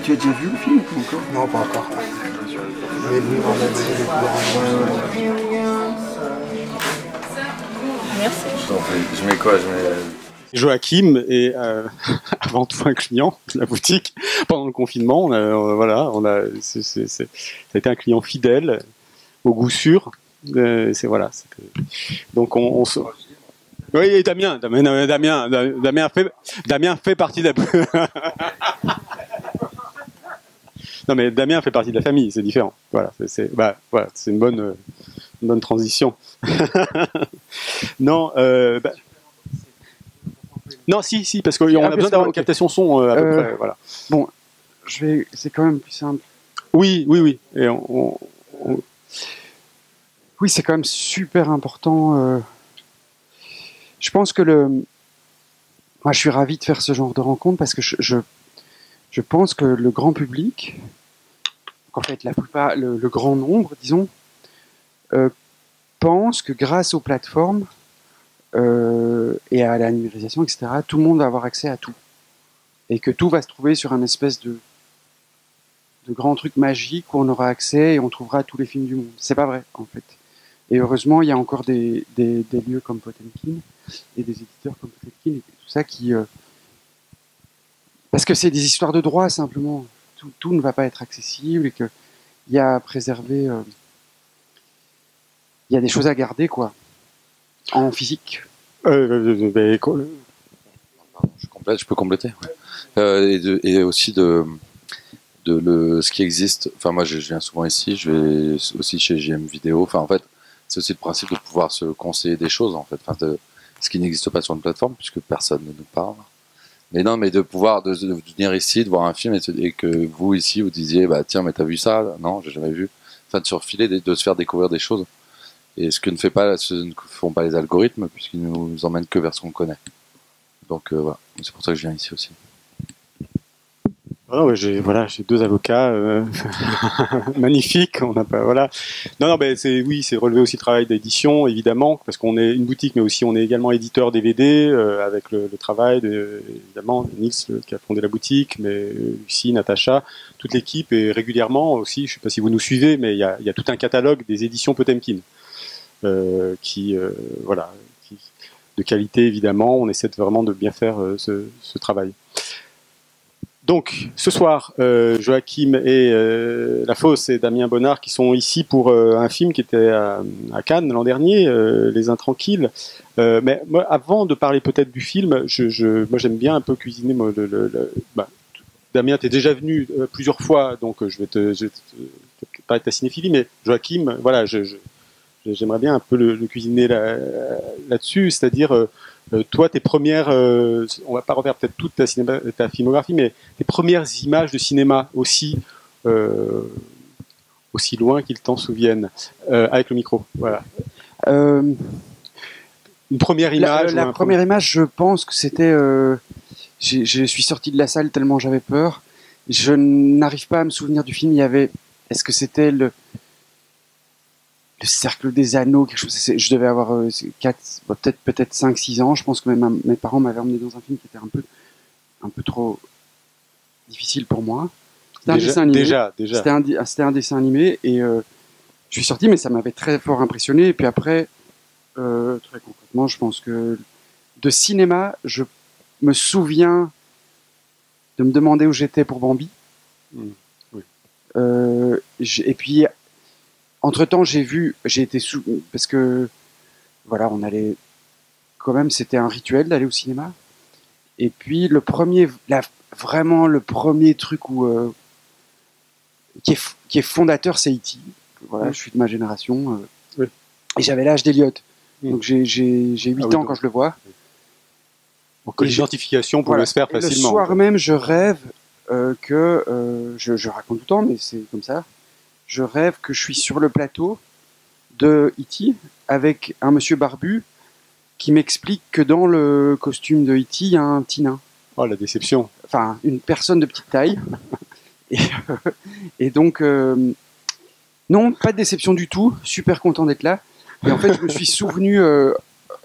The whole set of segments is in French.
Tu as déjà vu le film ou encore? Non, pas encore. Mais lui, on a dit le Merci. Je t'en prie. Je mets quoi? Je mets... Joachim est avant tout un client de la boutique pendant le confinement. Ça a été un client fidèle, au goût sûr. Donc on se... Oui, et Damien fait partie de la... Non, mais Damien fait partie de la famille, c'est différent. Voilà, c'est une bonne transition. Non, non, si, parce qu'on a besoin d'avoir une captation son à peu près. Voilà. Bon, c'est quand même plus simple. Oui. Et Oui, c'est quand même super important. Je pense que moi, je suis ravi de faire ce genre de rencontre parce que je pense que le grand public, en fait, la plupart, le grand nombre, disons, pense que grâce aux plateformes et à la numérisation, etc., tout le monde va avoir accès à tout. Et que tout va se trouver sur un espèce de grand truc magique où on aura accès et on trouvera tous les films du monde. C'est pas vrai, en fait. Et heureusement, il y a encore des lieux comme Potemkin et des éditeurs comme Potemkin et tout ça qui... Parce que c'est des histoires de droit, simplement. Tout ne va pas être accessible et qu'il y a à préserver... Il y a des choses à garder, quoi. En physique. Je peux compléter. Ouais. Et aussi ce qui existe. Enfin, moi, je viens souvent ici. Je vais aussi chez JM Vidéo. Enfin, en fait, c'est aussi le principe de pouvoir se conseiller des choses, en fait. Enfin, ce qui n'existe pas sur une plateforme, puisque personne ne nous parle. Mais non, mais de pouvoir de venir ici, de voir un film et que vous ici vous disiez, bah tiens, mais t'as vu ça? Non, j'ai jamais vu. Enfin, de se refiler, de se faire découvrir des choses. Et ce que ne font pas les algorithmes, puisqu'ils nous emmènent que vers ce qu'on connaît. Donc voilà, c'est pour ça que je viens ici aussi. Oh, j'ai deux avocats magnifiques. On n'a pas Non, mais c'est relever aussi le travail d'édition, évidemment, parce qu'on est une boutique, mais aussi on est également éditeur DVD avec le travail évidemment de Nils qui a fondé la boutique, mais Lucie, Natacha, toute l'équipe, et régulièrement aussi. Je ne sais pas si vous nous suivez, mais il y a tout un catalogue des éditions Potemkin de qualité, évidemment. On essaie vraiment de bien faire ce travail. Donc, ce soir, Joachim et La Fosse et Damien Bonnard qui sont ici pour un film qui était à Cannes l'an dernier, Les Intranquilles. Mais moi, avant de parler peut-être du film, moi j'aime bien un peu cuisiner. Damien, t'es déjà venu plusieurs fois, donc je vais te pas être ta cinéphilie, mais Joachim, voilà, j'aimerais bien un peu le cuisiner là-dessus, c'est-à-dire... toi, tes premières, on va pas refaire peut-être toute ta filmographie, mais tes premières images de cinéma aussi loin qu'ils t'en souviennent, avec le micro. Voilà. Une première image. La première image, je pense que c'était. Je suis sorti de la salle tellement j'avais peur. Je n'arrive pas à me souvenir du film. Il y avait. Est-ce que c'était le Cercle des Anneaux, quelque chose. Je devais avoir peut-être 5-6 ans. Je pense que mes parents m'avaient emmené dans un film qui était un peu trop difficile pour moi. C'était un dessin animé. Déjà. C'était un dessin animé et je suis sorti, mais ça m'avait très fort impressionné. Et puis après, très concrètement, je pense que de cinéma, je me souviens de me demander où j'étais pour Bambi. Oui. Et puis entre-temps, j'ai été parce que, voilà, on allait, quand même, c'était un rituel d'aller au cinéma. Et puis, vraiment le premier truc qui est fondateur, c'est E.T. Voilà, je suis de ma génération. Oui. Et j'avais l'âge d'Eliott. Donc, j'ai 8 ans quand je le vois. Donc, l'identification pouvait se faire facilement. Le soir même, je rêve je raconte tout le temps, mais c'est comme ça. Je rêve que je suis sur le plateau de E.T. avec un monsieur barbu qui m'explique que dans le costume de E.T., il y a un petit nain. Oh, la déception. Enfin, une personne de petite taille. Et donc, non, pas de déception du tout. Super content d'être là. Et en fait, je me suis souvenu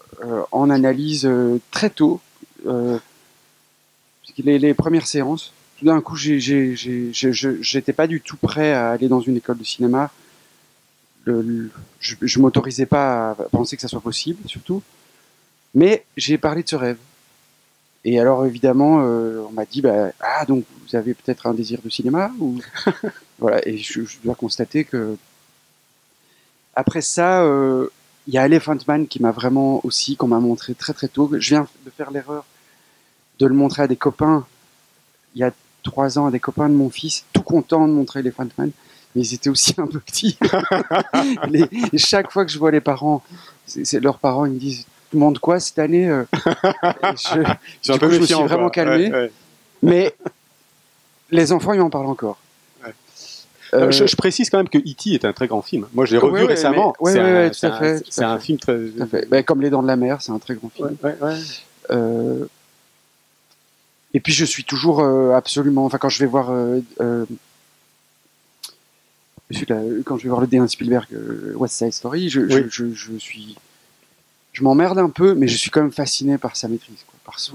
en analyse très tôt, les premières séances. tout d'un coup, j'étais pas du tout prêt à aller dans une école de cinéma. Je m'autorisais pas à penser que ça soit possible, surtout. Mais j'ai parlé de ce rêve. Et alors, évidemment, on m'a dit, ah, donc vous avez peut-être un désir de cinéma ou... Voilà, et je dois constater que... Après ça, il y a Elephant Man qui m'a vraiment aussi, qu'on m'a montré très très tôt. Je viens de faire l'erreur de le montrer à des copains, il y a 3 ans, à des copains de mon fils, tout contents de montrer Elephant Man. Mais ils étaient aussi un peu petits. Et chaque fois que je vois les parents, leurs parents, ils me disent, tu montres quoi cette année? Je me suis vraiment calmé. Ouais. Mais les enfants, ils m'en parlent encore. Ouais. Je précise quand même que E.T. est un très grand film. Moi, je l'ai revu récemment. C'est un film très... Tout à fait. Comme Les Dents de la Mer, c'est un très grand film. Et puis, je suis toujours absolument... Enfin, quand je vais voir... quand je vais voir le D1 Spielberg, West Side Story, je m'emmerde un peu, mais je suis quand même fasciné par sa maîtrise, quoi, par son...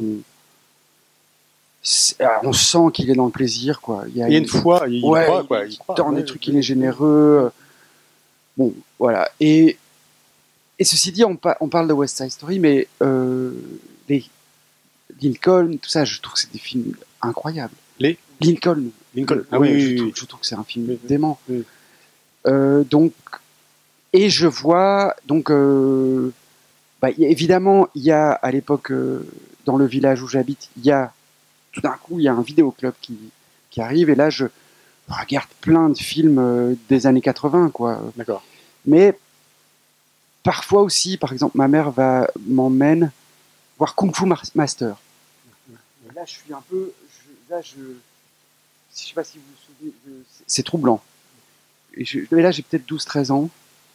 On sent qu'il est dans le plaisir, quoi. Il y a une foi, il croit, quoi. Il croit, dans des trucs, il est généreux. Bon, voilà. Et ceci dit, on parle de West Side Story, mais Lincoln, tout ça, je trouve que c'est des films incroyables. Lincoln. Ah oui, je trouve que c'est un film dément. Oui. Donc, et je vois, donc, évidemment, il y a à l'époque, dans le village où j'habite, tout d'un coup, il y a un vidéoclub qui arrive, et là, je regarde plein de films des années 80, quoi. D'accord. Mais parfois aussi, par exemple, ma mère m'emmène voir Kung Fu Master. Et là, je suis un peu, je sais pas si vous vous souvenez, c'est troublant. Mais là, j'ai peut-être 12-13 ans.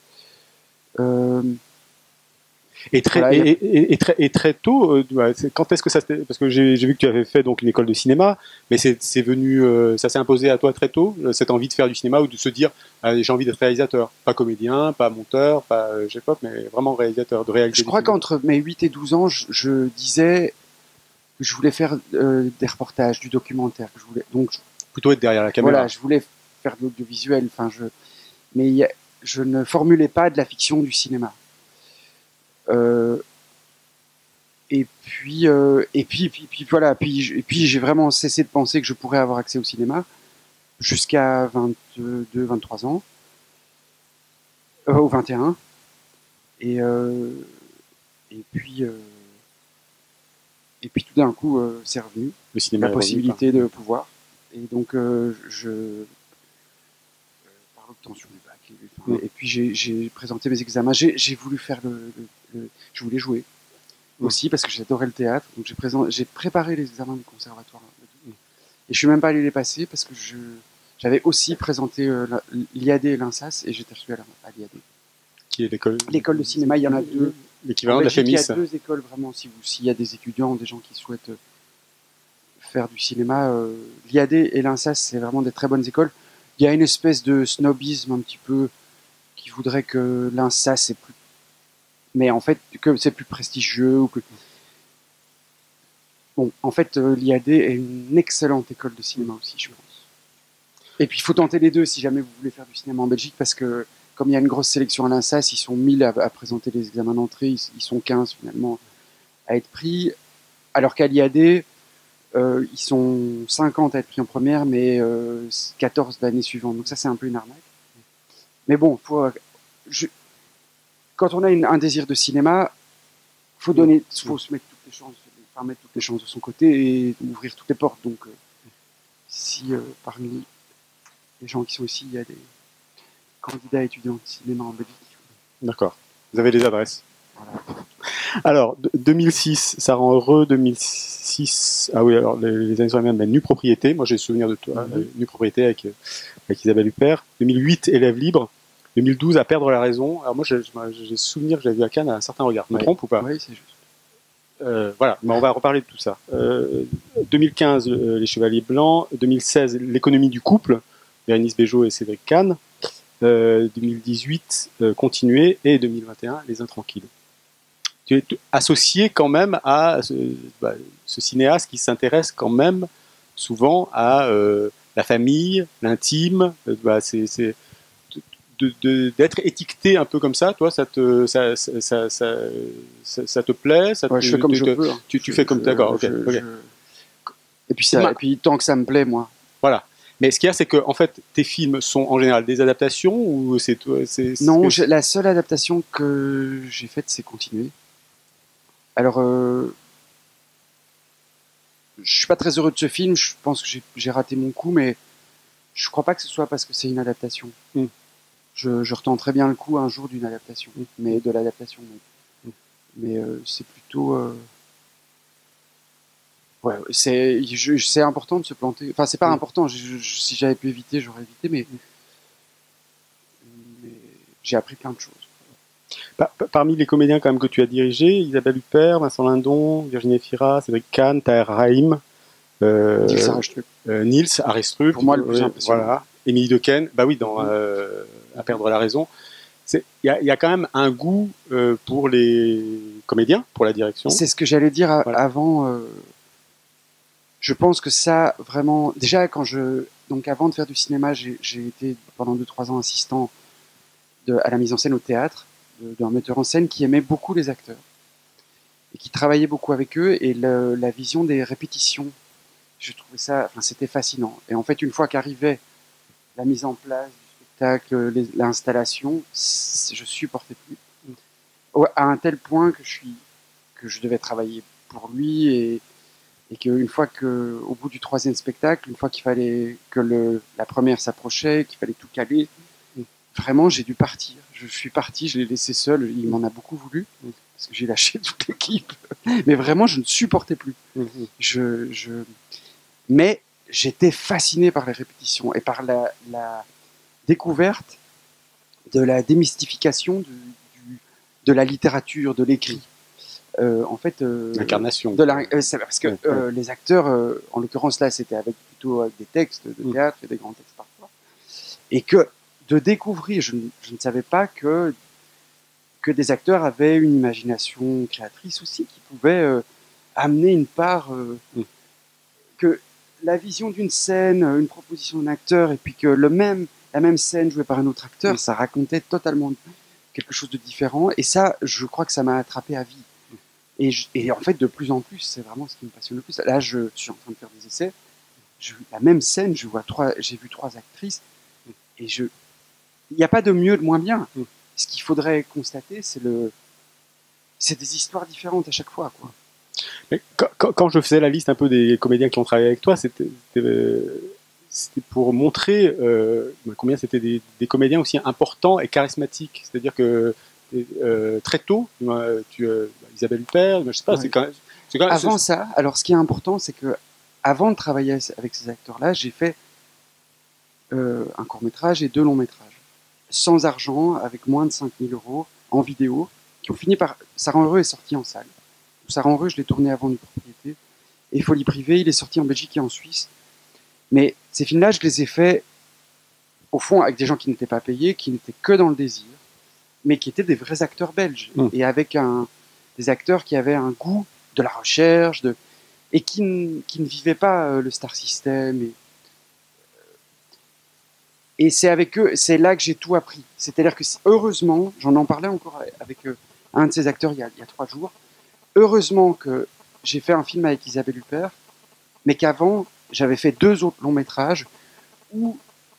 Et très tôt, quand est-ce que ça parce que j'ai vu que tu avais fait donc une école de cinéma, mais c'est venu, ça s'est imposé à toi très tôt, cette envie de faire du cinéma ou de se dire j'ai envie d'être réalisateur, pas comédien, pas monteur, pas J-pop, mais vraiment réalisateur, de réaliser. Je crois qu'entre mes 8 et 12 ans, je disais que je voulais faire des reportages, du documentaire, que je voulais donc plutôt être derrière la caméra. Voilà, je voulais faire de l'audiovisuel, mais je ne formulais pas de la fiction du cinéma. Et puis voilà, puis j'ai vraiment cessé de penser que je pourrais avoir accès au cinéma jusqu'à 22, 23 ans, ou 21. Et puis tout d'un coup, c'est revenu, le cinéma, la possibilité de pouvoir. Et donc, par l'obtention du bac. Et puis j'ai présenté mes examens. J'ai voulu faire je voulais jouer aussi parce que j'adorais le théâtre. Donc j'ai préparé les examens du conservatoire. Et je suis même pas allé les passer parce que j'avais aussi présenté l'IAD et l'INSAS et j'étais reçu à l'IAD. Qui est l'école? L'école de cinéma, il y en a 2. L'équivalent de la FEMIS. Il y a 2 écoles vraiment. S'il y a des étudiants, des gens qui souhaitent faire du cinéma, l'IAD et l'INSAS, c'est vraiment des très bonnes écoles. Il y a une espèce de snobisme un petit peu qui voudrait que l'INSAS c'est plus, mais en fait que c'est plus prestigieux ou que bon, en fait l'IAD est une excellente école de cinéma aussi, je pense. Et puis il faut tenter les deux si jamais vous voulez faire du cinéma en Belgique, parce que comme il y a une grosse sélection à l'INSAS, ils sont 1000 à présenter les examens d'entrée, ils sont 15 finalement à être pris, alors qu'à l'IAD ils sont 50 à être pris en première, mais 14 l'année suivante. Donc ça, c'est un peu une arnaque. Mais bon, quand on a un désir de cinéma, faut se mettre toutes les chances, mettre toutes les chances de son côté et ouvrir toutes les portes. Donc, si parmi les gens qui sont ici, il y a des candidats étudiants de cinéma en Belgique. D'accord. Vous avez les adresses. Voilà. Alors, 2006, ça rend heureux. 2006, ah oui, alors les années sur les mêmes, Nue Propriété. Moi, j'ai le souvenir de toi, Nue Propriété avec Isabelle Huppert. 2008, Élève libre. 2012, À perdre la raison. Alors moi, j'ai le souvenir que j'avais vu à Cannes à un certain regard. Je me trompe ou pas? Oui, c'est juste. Voilà, mais on va reparler de tout ça. 2015, Les Chevaliers Blancs. 2016, L'économie du couple. Bérénice Bejo et Cédric Kahn. 2018, Continuer. Et 2021, Les Intranquilles. Tu es associé quand même à ce cinéaste qui s'intéresse quand même souvent à la famille, l'intime. D'être étiqueté un peu comme ça, toi, ça te plaît, je fais comme je veux. Hein. Tu fais comme d'accord. Ok. Et puis tant que ça me plaît, moi. Voilà. Mais ce qu'il y a, c'est que en fait, tes films sont en général des adaptations ou c'est non, la seule adaptation que j'ai faite, c'est Continuer. Alors, je suis pas très heureux de ce film. Je pense que j'ai raté mon coup, mais je crois pas que ce soit parce que c'est une adaptation. Je retenterai bien le coup un jour d'une adaptation, mais de l'adaptation. Mais c'est plutôt. Ouais, c'est important de se planter. Enfin, c'est pas important. Si j'avais pu éviter, j'aurais évité, mais j'ai appris plein de choses. Parmi les comédiens quand même que tu as dirigés, Isabelle Huppert, Vincent Lindon, Virginie Efira, Cédric Kahn, Tahir Rahim, Niels Arestrup, pour moi le plus impressionnant. Voilà, Émilie Dequesne, bah oui, dans À perdre la raison. Il y a quand même un goût pour les comédiens, pour la direction. C'est ce que j'allais dire avant. Je pense que ça, vraiment... Déjà, donc avant de faire du cinéma, j'ai été pendant 2-3 ans assistant à la mise en scène au théâtre, d'un metteur en scène qui aimait beaucoup les acteurs et qui travaillait beaucoup avec eux, et la vision des répétitions, je trouvais ça... Enfin, c'était fascinant. Et en fait, une fois qu'arrivait la mise en place du spectacle, l'installation, je supportais plus. À un tel point que je devais travailler pour lui, et qu'une fois au bout du 3e spectacle, une fois qu'il fallait que la première s'approchait, qu'il fallait tout caler, vraiment j'ai dû partir. Je suis parti, je l'ai laissé seul, il m'en a beaucoup voulu, parce que j'ai lâché toute l'équipe. Mais vraiment, je ne supportais plus. Mais j'étais fasciné par les répétitions et par la découverte de la démystification de la littérature, de l'écrit. En fait, l'incarnation. C'est parce que les acteurs, en l'occurrence là, c'était plutôt avec des textes de théâtre et des grands textes parfois, et que de découvrir, je ne savais pas que des acteurs avaient une imagination créatrice aussi, qui pouvait amener une part, que la vision d'une scène, une proposition d'un acteur, et puis que la même scène jouée par un autre acteur, ça racontait totalement quelque chose de différent, et ça, je crois que ça m'a attrapé à vie. Et en fait, de plus en plus, c'est vraiment ce qui me passionne le plus. Là, je suis en train de faire des essais. La même scène, j'ai vu 3 actrices. Et il n'y a pas de mieux, de moins bien. Ce qu'il faudrait constater, c'est des histoires différentes à chaque fois, quoi. Mais quand je faisais la liste un peu des comédiens qui ont travaillé avec toi, c'était pour montrer combien c'était des comédiens aussi importants et charismatiques. C'est-à-dire que très tôt, Isabelle Huppert, je sais pas, c'est quand même avant ça. Alors, ce qui est important, c'est que avant de travailler avec ces acteurs-là, j'ai fait un court-métrage et 2 longs-métrages, sans argent, avec moins de 5 000 € en vidéo, qui ont fini par... Ça rend heureux est sorti en salle. Ça rend heureux, je l'ai tourné avant du propriété. Et Folie privée, il est sorti en Belgique et en Suisse. Mais ces films-là, je les ai faits, au fond, avec des gens qui n'étaient pas payés, qui n'étaient que dans le désir, mais qui étaient des vrais acteurs belges, et avec des acteurs qui avaient un goût de la recherche, et qui ne vivaient pas le star system. Et c'est avec eux, c'est là que j'ai tout appris. C'est-à-dire que, heureusement, j'en en parlais encore avec un de ces acteurs il y a 3 jours, heureusement que j'ai fait un film avec Isabelle Huppert, mais qu'avant, j'avais fait 2 autres longs métrages où,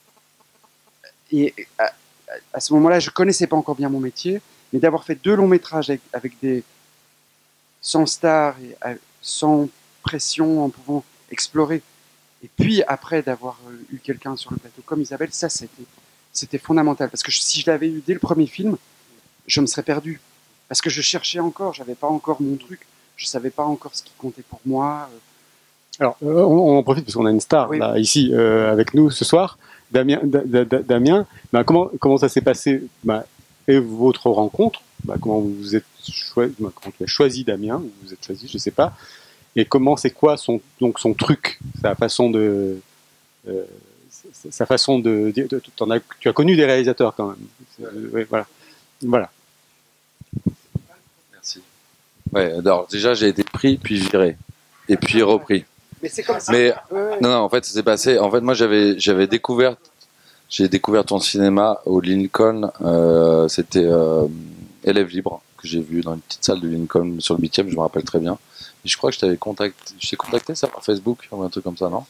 et à ce moment-là, je connaissais pas encore bien mon métier, mais d'avoir fait 2 longs métrages avec sans stars et sans pression, en pouvant explorer, et puis après d'avoir eu quelqu'un sur le plateau comme Isabelle, ça c'était fondamental, parce que si je l'avais eu dès le premier film, je me serais perdu, parce que je cherchais encore, j'avais pas encore mon truc, je savais pas encore ce qui comptait pour moi. Alors, on en profite parce qu'on a une star là, ici avec nous ce soir. Damien, comment ça s'est passé, et votre rencontre, comment vous êtes choisi, comment tu as choisi Damien, ou vous êtes choisi, je sais pas, et c'est quoi son truc, sa façon de tu as connu des réalisateurs quand même. Voilà. Merci. Ouais, alors déjà j'ai été pris puis viré et puis repris. Mais c'est comme ça. Mais non, en fait, ça s'est passé. En fait, moi, j'ai découvert ton cinéma au Lincoln. C'était Élève libre que j'ai vu dans une petite salle de Lincoln sur le 8e, je me rappelle très bien. Et je crois que je t'ai contacté ça par Facebook ou un truc comme ça, non?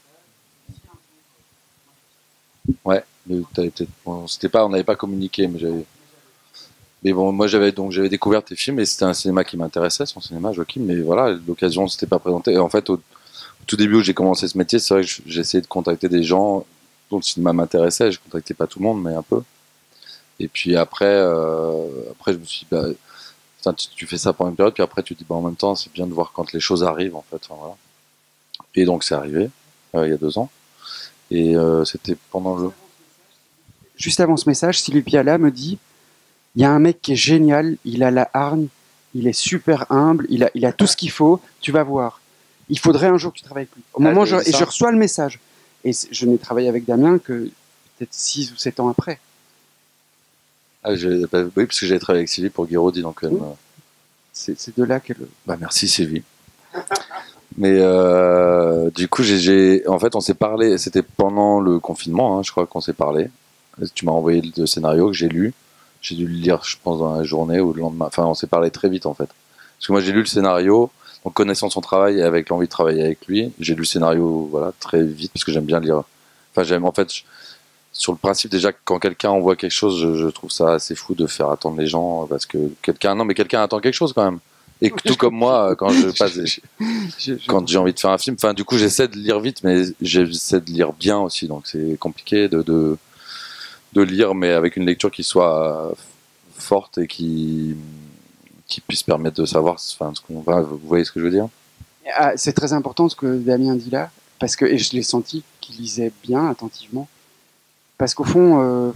Ouais, mais bon, on n'avait pas communiqué, mais bon, moi j'avais découvert tes films et c'était un cinéma qui m'intéressait, son cinéma, Joachim, mais voilà, l'occasion ne s'était pas présentée. Et en fait, au tout début où j'ai commencé ce métier, c'est vrai que j'ai essayé de contacter des gens dont le cinéma m'intéressait. Je contactais pas tout le monde, mais un peu. Et puis après je me suis dit, tu fais ça pendant une période, puis après tu te dis, en même temps, c'est bien de voir quand les choses arrivent, en fait. Enfin, voilà. Et donc c'est arrivé, il y a 2 ans. Et c'était pendant le... Juste avant ce message, Sylvie Piala me dit, il y a un mec qui est génial, il a la hargne, il est super humble, il a tout ce qu'il faut, tu vas voir. Il faudrait un jour que tu travailles avec lui. Au moment où je reçois le message. Et je n'ai travaillé avec Damien que peut-être 6 ou 7 ans après. Oui, parce que j'avais travaillé avec Sylvie pour Guiraudy, donc c'est de là qu'elle... merci Sylvie. Mais du coup, en fait, on s'est parlé, c'était pendant le confinement, hein, je crois qu'on s'est parlé. Tu m'as envoyé le scénario que j'ai lu. J'ai dû le lire, je pense, dans la journée ou le lendemain. Enfin, on s'est parlé très vite, en fait. Parce que moi, j'ai lu le scénario, en connaissant son travail et avec l'envie de travailler avec lui. J'ai lu le scénario, voilà, très vite, parce que j'aime bien lire. Enfin, en fait, sur le principe, déjà, quand quelqu'un envoie quelque chose, je trouve ça assez fou de faire attendre les gens, parce que quelqu'un attend quelque chose, quand même. Et tout comme moi, quand quand j'ai envie de faire un film, enfin, du coup, j'essaie de lire vite, mais j'essaie de lire bien aussi, donc c'est compliqué de lire, mais avec une lecture qui soit forte et qui puisse permettre de savoir, enfin, vous voyez ce que je veux dire? C'est très important ce que Damien dit là, parce que, et je l'ai senti qu'il lisait bien, attentivement, parce qu'au fond,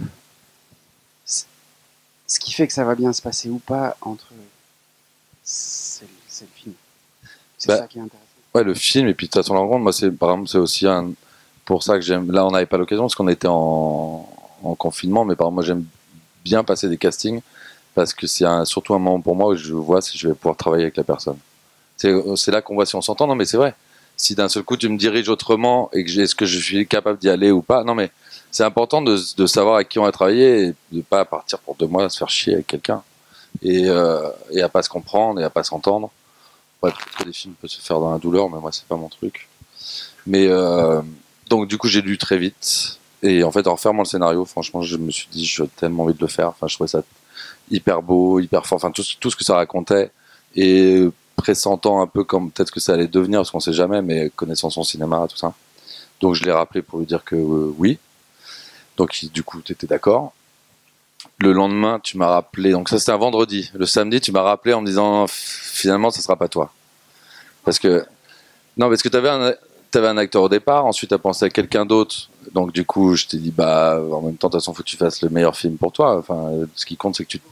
ce qui fait que ça va bien se passer ou pas entre... C'est le film. C'est ça qui est intéressant. Ouais, le film, et puis de toute façon, la rencontre, moi, par exemple, c'est aussi pour ça que j'aime. Là, on n'avait pas l'occasion parce qu'on était en confinement, mais par exemple, moi, j'aime bien passer des castings parce que c'est surtout un moment pour moi où je vois si je vais pouvoir travailler avec la personne. C'est là qu'on voit si on s'entend. Non, mais c'est vrai. Si d'un seul coup, tu me diriges autrement et que est-ce que je suis capable d'y aller ou pas. Non, mais c'est important de savoir avec qui on va travailler et de pas partir pour 2 mois à se faire chier avec quelqu'un. Et à pas se comprendre et à pas s'entendre. Ouais, peut-être que les films peuvent se faire dans la douleur, mais moi c'est pas mon truc. Mais donc du coup j'ai lu très vite et en fait en refermant le scénario, franchement je me suis dit j'ai tellement envie de le faire. Enfin je trouvais ça hyper beau, hyper fort. Enfin tout ce que ça racontait et pressentant un peu comme peut-être que ça allait devenir, parce qu'on sait jamais, mais connaissant son cinéma tout ça. Donc je l'ai rappelé pour lui dire que oui. Donc du coup t'étais d'accord. Le lendemain, tu m'as rappelé, donc ça c'était un vendredi. Le samedi, tu m'as rappelé en me disant finalement, ça sera pas toi. Parce que t'avais un acteur au départ, ensuite t'as pensé à quelqu'un d'autre. Donc du coup, je t'ai dit en même temps, de toute façon, faut que tu fasses le meilleur film pour toi. Enfin, ce qui compte, c'est que tu.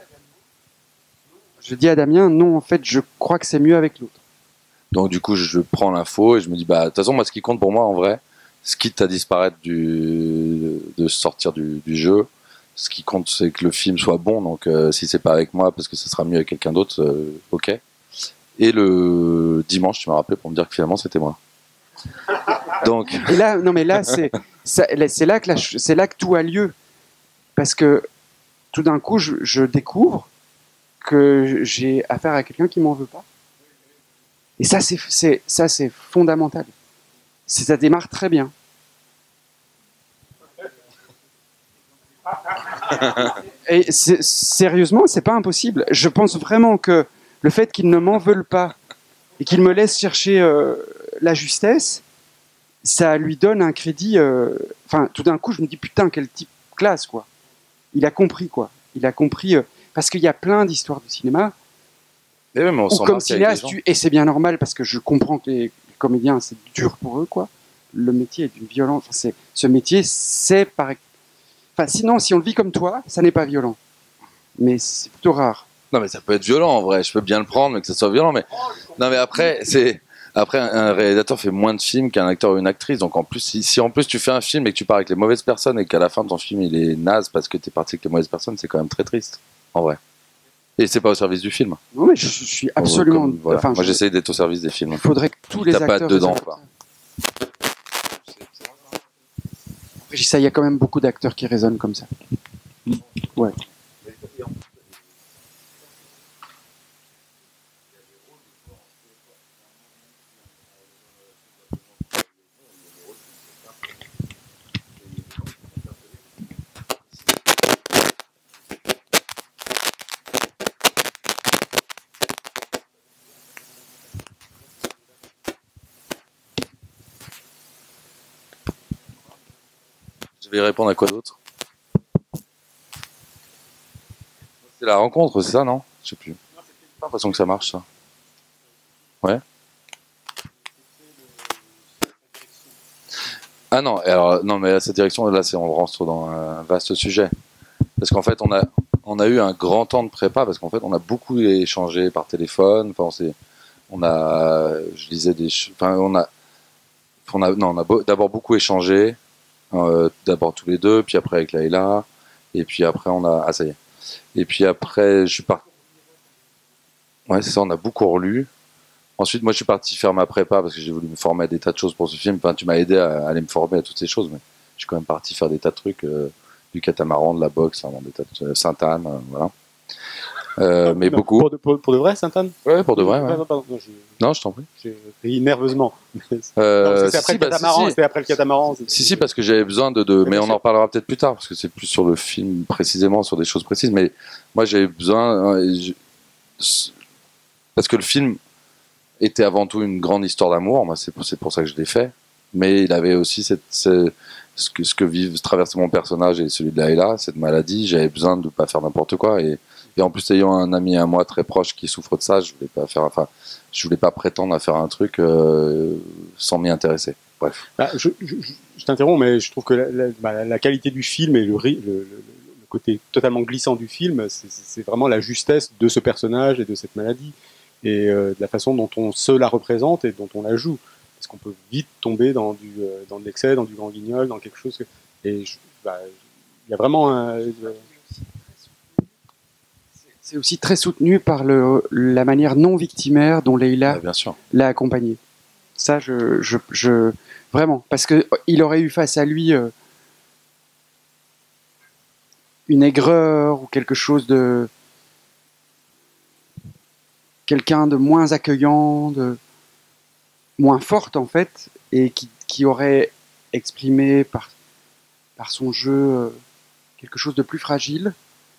Je dis à Damien, non, en fait, je crois que c'est mieux avec l'autre. Donc du coup, je prends l'info et je me dis de toute façon, moi, ce qui compte pour moi, en vrai, ce quitte à disparaître de sortir du jeu. Ce qui compte, c'est que le film soit bon. Donc, si c'est pas avec moi, parce que ce sera mieux avec quelqu'un d'autre, ok. Et le dimanche, tu m'as rappelé pour me dire que finalement, c'était moi. Donc. Et là, non, mais là, c'est là que tout a lieu, parce que tout d'un coup, je découvre que j'ai affaire à quelqu'un qui m'en veut pas. Et ça, c'est fondamental. Ça démarre très bien. Et sérieusement, c'est pas impossible. Je pense vraiment que le fait qu'ils ne m'en veulent pas et qu'ils me laissent chercher la justesse, ça lui donne un crédit. Enfin, tout d'un coup, je me dis putain, quel type classe, quoi. Il a compris, quoi. Il a compris parce qu'il y a plein d'histoires de cinéma. Mais oui, mais on où comme cinéaste, et c'est bien normal parce que je comprends que les comédiens, c'est dur pour eux, quoi. Le métier est d'une violence. Enfin, ce métier, c'est par. Enfin, sinon, si on le vit comme toi, ça n'est pas violent. Mais c'est plutôt rare. Non, mais ça peut être violent, en vrai. Je peux bien le prendre, mais que ça soit violent. Mais non, mais après, un réalisateur fait moins de films qu'un acteur ou une actrice. Donc, en plus, si en plus tu fais un film et que tu pars avec les mauvaises personnes et qu'à la fin de ton film, il est naze parce que t'es parti avec les mauvaises personnes, c'est quand même très triste, en vrai. Et c'est pas au service du film. Non, mais je suis absolument. Voilà. Enfin, moi, j'essaye d'être au service des films. Il faudrait que tous les T'as pas acteurs. dedans, quoi. Après, ça, il y a quand même beaucoup d'acteurs qui résonnent comme ça. Ouais. Je vais répondre à quoi d'autre? C'est la rencontre, c'est ça, non? Je sais plus. J'ai l'impression que ça marche, ça. Ouais. Ah non, alors, non, mais cette direction, là, on rentre dans un vaste sujet. Parce qu'en fait, on a eu un grand temps de prépa, parce qu'en fait, on a beaucoup échangé par téléphone. Enfin, je lisais enfin, on a d'abord beaucoup échangé, d'abord tous les deux, puis après avec Laïla, et puis après ah, ça y est. Et puis après, je suis parti. Ouais, c'est ça, on a beaucoup relu. Ensuite, moi, je suis parti faire ma prépa parce que j'ai voulu me former à des tas de choses pour ce film. Enfin, tu m'as aidé à aller me former à toutes ces choses, mais je suis quand même parti faire des tas de trucs, du catamaran, de la boxe, enfin, des tas de Sainte-Anne, voilà. Mais non, beaucoup. Pour de vrai, Sainte-Anne? Ouais, pour de vrai. Ouais. Pardon, Non, je t'en prie. J'ai ri nerveusement. C'était après le catamaran. C'était après le catamaran. Si, parce que j'avais besoin mais on en reparlera peut-être plus tard, parce que c'est plus sur le film précisément, sur des choses précises. Mais moi, j'avais besoin, parce que le film était avant tout une grande histoire d'amour. Moi, c'est pour ça que je l'ai fait. Mais il avait aussi ce que traverser mon personnage et celui de Laïla, cette maladie. J'avais besoin de ne pas faire n'importe quoi. Et en plus, ayant un ami à moi très proche qui souffre de ça, je voulais pas prétendre à faire un truc sans m'y intéresser. Bref. Je t'interromps, mais je trouve que la qualité du film et le côté totalement glissant du film, c'est vraiment la justesse de ce personnage et de cette maladie, et de la façon dont on se la représente et dont on la joue. Parce qu'on peut vite tomber dans de l'excès, dans du grand guignol, dans quelque chose. Et il y a vraiment C'est aussi très soutenu par la manière non victimaire dont Laïla l'a accompagné. Ça, vraiment, parce que il aurait eu face à lui une aigreur ou quelque chose de quelqu'un de moins accueillant, de moins forte en fait, et qui aurait exprimé par son jeu quelque chose de plus fragile.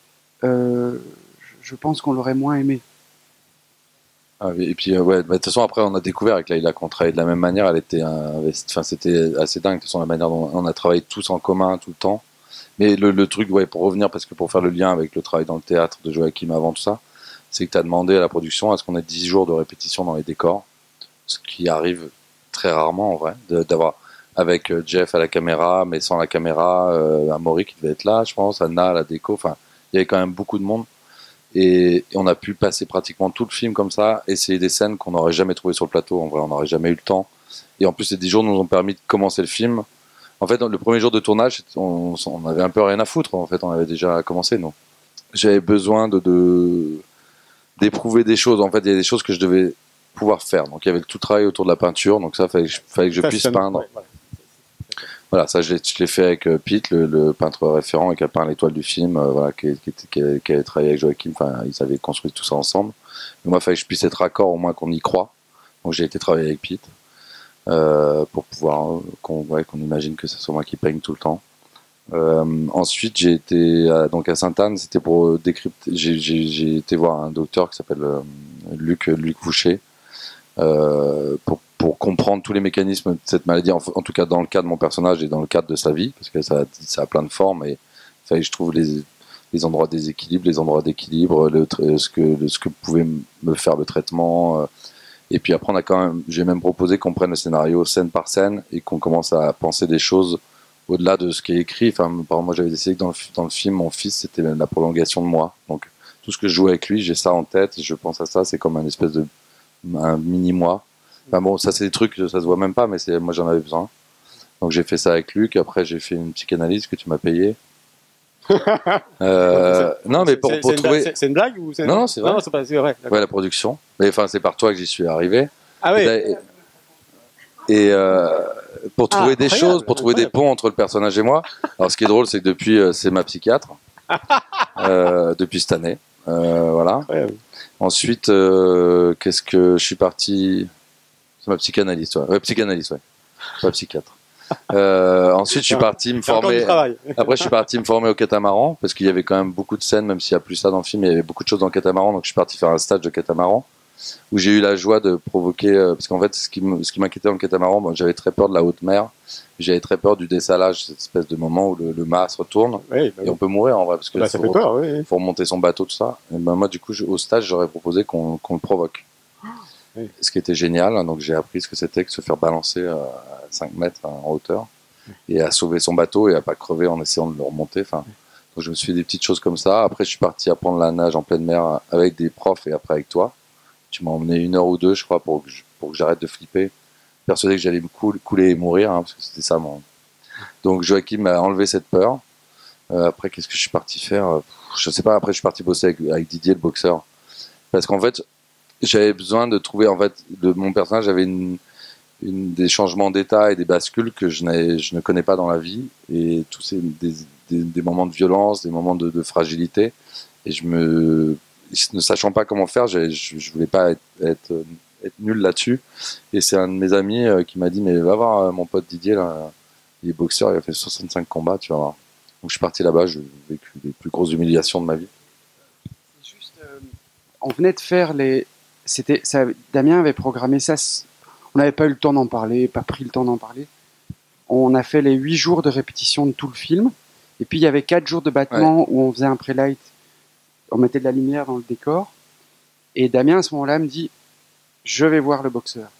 Je pense qu'on l'aurait moins aimé. Ah, et puis ouais, de toute façon après on a découvert avec Laïla qu'on travaillait de la même manière. Elle était, enfin c'était assez dingue de toute façon la manière dont on a travaillé tous en commun tout le temps. Mais le truc, ouais, pour revenir, parce que pour faire le lien avec le travail dans le théâtre de Joachim avant tout ça, c'est que tu as demandé à la production à ce qu'on ait 10 jours de répétition dans les décors, ce qui arrive très rarement en vrai, d'avoir avec Jeff à la caméra, mais sans la caméra, Amaury qui devait être là, je pense, Anna à la déco, enfin il y avait quand même beaucoup de monde. Et on a pu passer pratiquement tout le film comme ça, essayer des scènes qu'on n'aurait jamais trouvées sur le plateau, en vrai on n'aurait jamais eu le temps. Et en plus ces 10 jours nous ont permis de commencer le film. En fait, le premier jour de tournage, on avait un peu rien à foutre. En fait, on avait déjà commencé, nous. J'avais besoin d'éprouver des choses. En fait, il y a des choses que je devais pouvoir faire. Donc, il y avait tout le travail autour de la peinture. Donc, ça, fallait que je puisse peindre. Ouais. Voilà, ça, je l'ai fait avec Pete, le peintre référent, et qui a peint l'étoile du film, voilà, qui avait travaillé avec Joachim. Enfin, ils avaient construit tout ça ensemble. Mais moi, il fallait que je puisse être raccord, au moins qu'on y croit. Donc, j'ai été travailler avec Pete. Pour pouvoir qu'on imagine que ce soit moi qui peigne tout le temps. Ensuite, j'ai été donc à Sainte-Anne, c'était pour décrypter. J'ai été voir un docteur qui s'appelle Luc Fouché pour comprendre tous les mécanismes de cette maladie, en tout cas dans le cas de mon personnage et dans le cadre de sa vie, parce que ça a plein de formes, et il fallait que je trouve les endroits de déséquilibre, les endroits d'équilibre, ce que pouvait me faire le traitement. Et puis après, j'ai même proposé qu'on prenne le scénario scène par scène et qu'on commence à penser des choses au-delà de ce qui est écrit. Enfin, par exemple, moi, j'avais décidé que dans le film, mon fils, c'était la prolongation de moi. Donc, tout ce que je joue avec lui, j'ai ça en tête, je pense à ça, c'est comme un espèce de un mini-moi. Enfin bon, ça, c'est des trucs, ça se voit même pas, mais moi, j'en avais besoin. Donc, j'ai fait ça avec Luc. Après, j'ai fait une psychanalyse que tu m'as payée. Non, mais pour trouver. C'est une blague ou Non, c'est vrai. Non, c'est vrai. Ouais, la production. Mais enfin, c'est par toi que j'y suis arrivé. Ah oui. Et pour trouver des choses, pour trouver des ponts entre le personnage et moi. Alors, ce qui est drôle, c'est que depuis, c'est ma psychiatre. Depuis cette année. Voilà. Ensuite, qu'est-ce que je suis parti. C'est ma psychanalyste, ouais. Ouais, psychanalyste, ouais. Pas psychiatre. Ensuite, je suis parti me former. Après, je suis parti me former au catamaran parce qu'il y avait quand même beaucoup de scènes, même s'il n'y a plus ça dans le film, il y avait beaucoup de choses dans le catamaran. Donc, je suis parti faire un stage de catamaran où j'ai eu la joie de provoquer. Parce qu'en fait, ce qui m'inquiétait dans le catamaran, bon, j'avais très peur de la haute mer. J'avais très peur du dessalage, cette espèce de moment où le mât se retourne et on peut mourir en vrai parce que ça fait peur. Faut remonter son bateau, tout ça. Et ben moi, du coup, au stage, j'aurais proposé qu'on le provoque. Ce qui était génial, hein, donc j'ai appris ce que c'était que se faire balancer à 5 mètres en hauteur et à sauver son bateau et à pas crever en essayant de le remonter. Enfin, donc je me suis fait des petites choses comme ça. Après, je suis parti apprendre la nage en pleine mer avec des profs et après avec toi. Tu m'as emmené 1 heure ou 2, je crois, pour que j'arrête de flipper, persuadé que j'allais me couler et mourir, hein, parce que c'était ça mon. Donc Joachim m'a enlevé cette peur. Après, qu'est-ce que je suis parti faire? Je sais pas. Après, je suis parti bosser avec Didier, le boxeur, parce qu'en fait, j'avais besoin de trouver, en fait, mon personnage avait des changements d'état et des bascules que je ne connais pas dans la vie, et tous ces des moments de violence, des moments de fragilité, et ne sachant pas comment faire, je voulais pas être nul là-dessus, et c'est un de mes amis qui m'a dit mais va voir mon pote Didier là, il est boxeur, il a fait 65 combats, tu vas voir. Donc je suis parti là-bas, j'ai vécu les plus grosses humiliations de ma vie. C'est juste, on venait de faire Damien avait programmé ça. On n'avait pas eu le temps d'en parler, pas pris le temps d'en parler. On a fait les 8 jours de répétition de tout le film. Et puis il y avait 4 jours de battement où on faisait un pré-light. On mettait de la lumière dans le décor. Et Damien, à ce moment-là, me dit je vais voir le boxeur.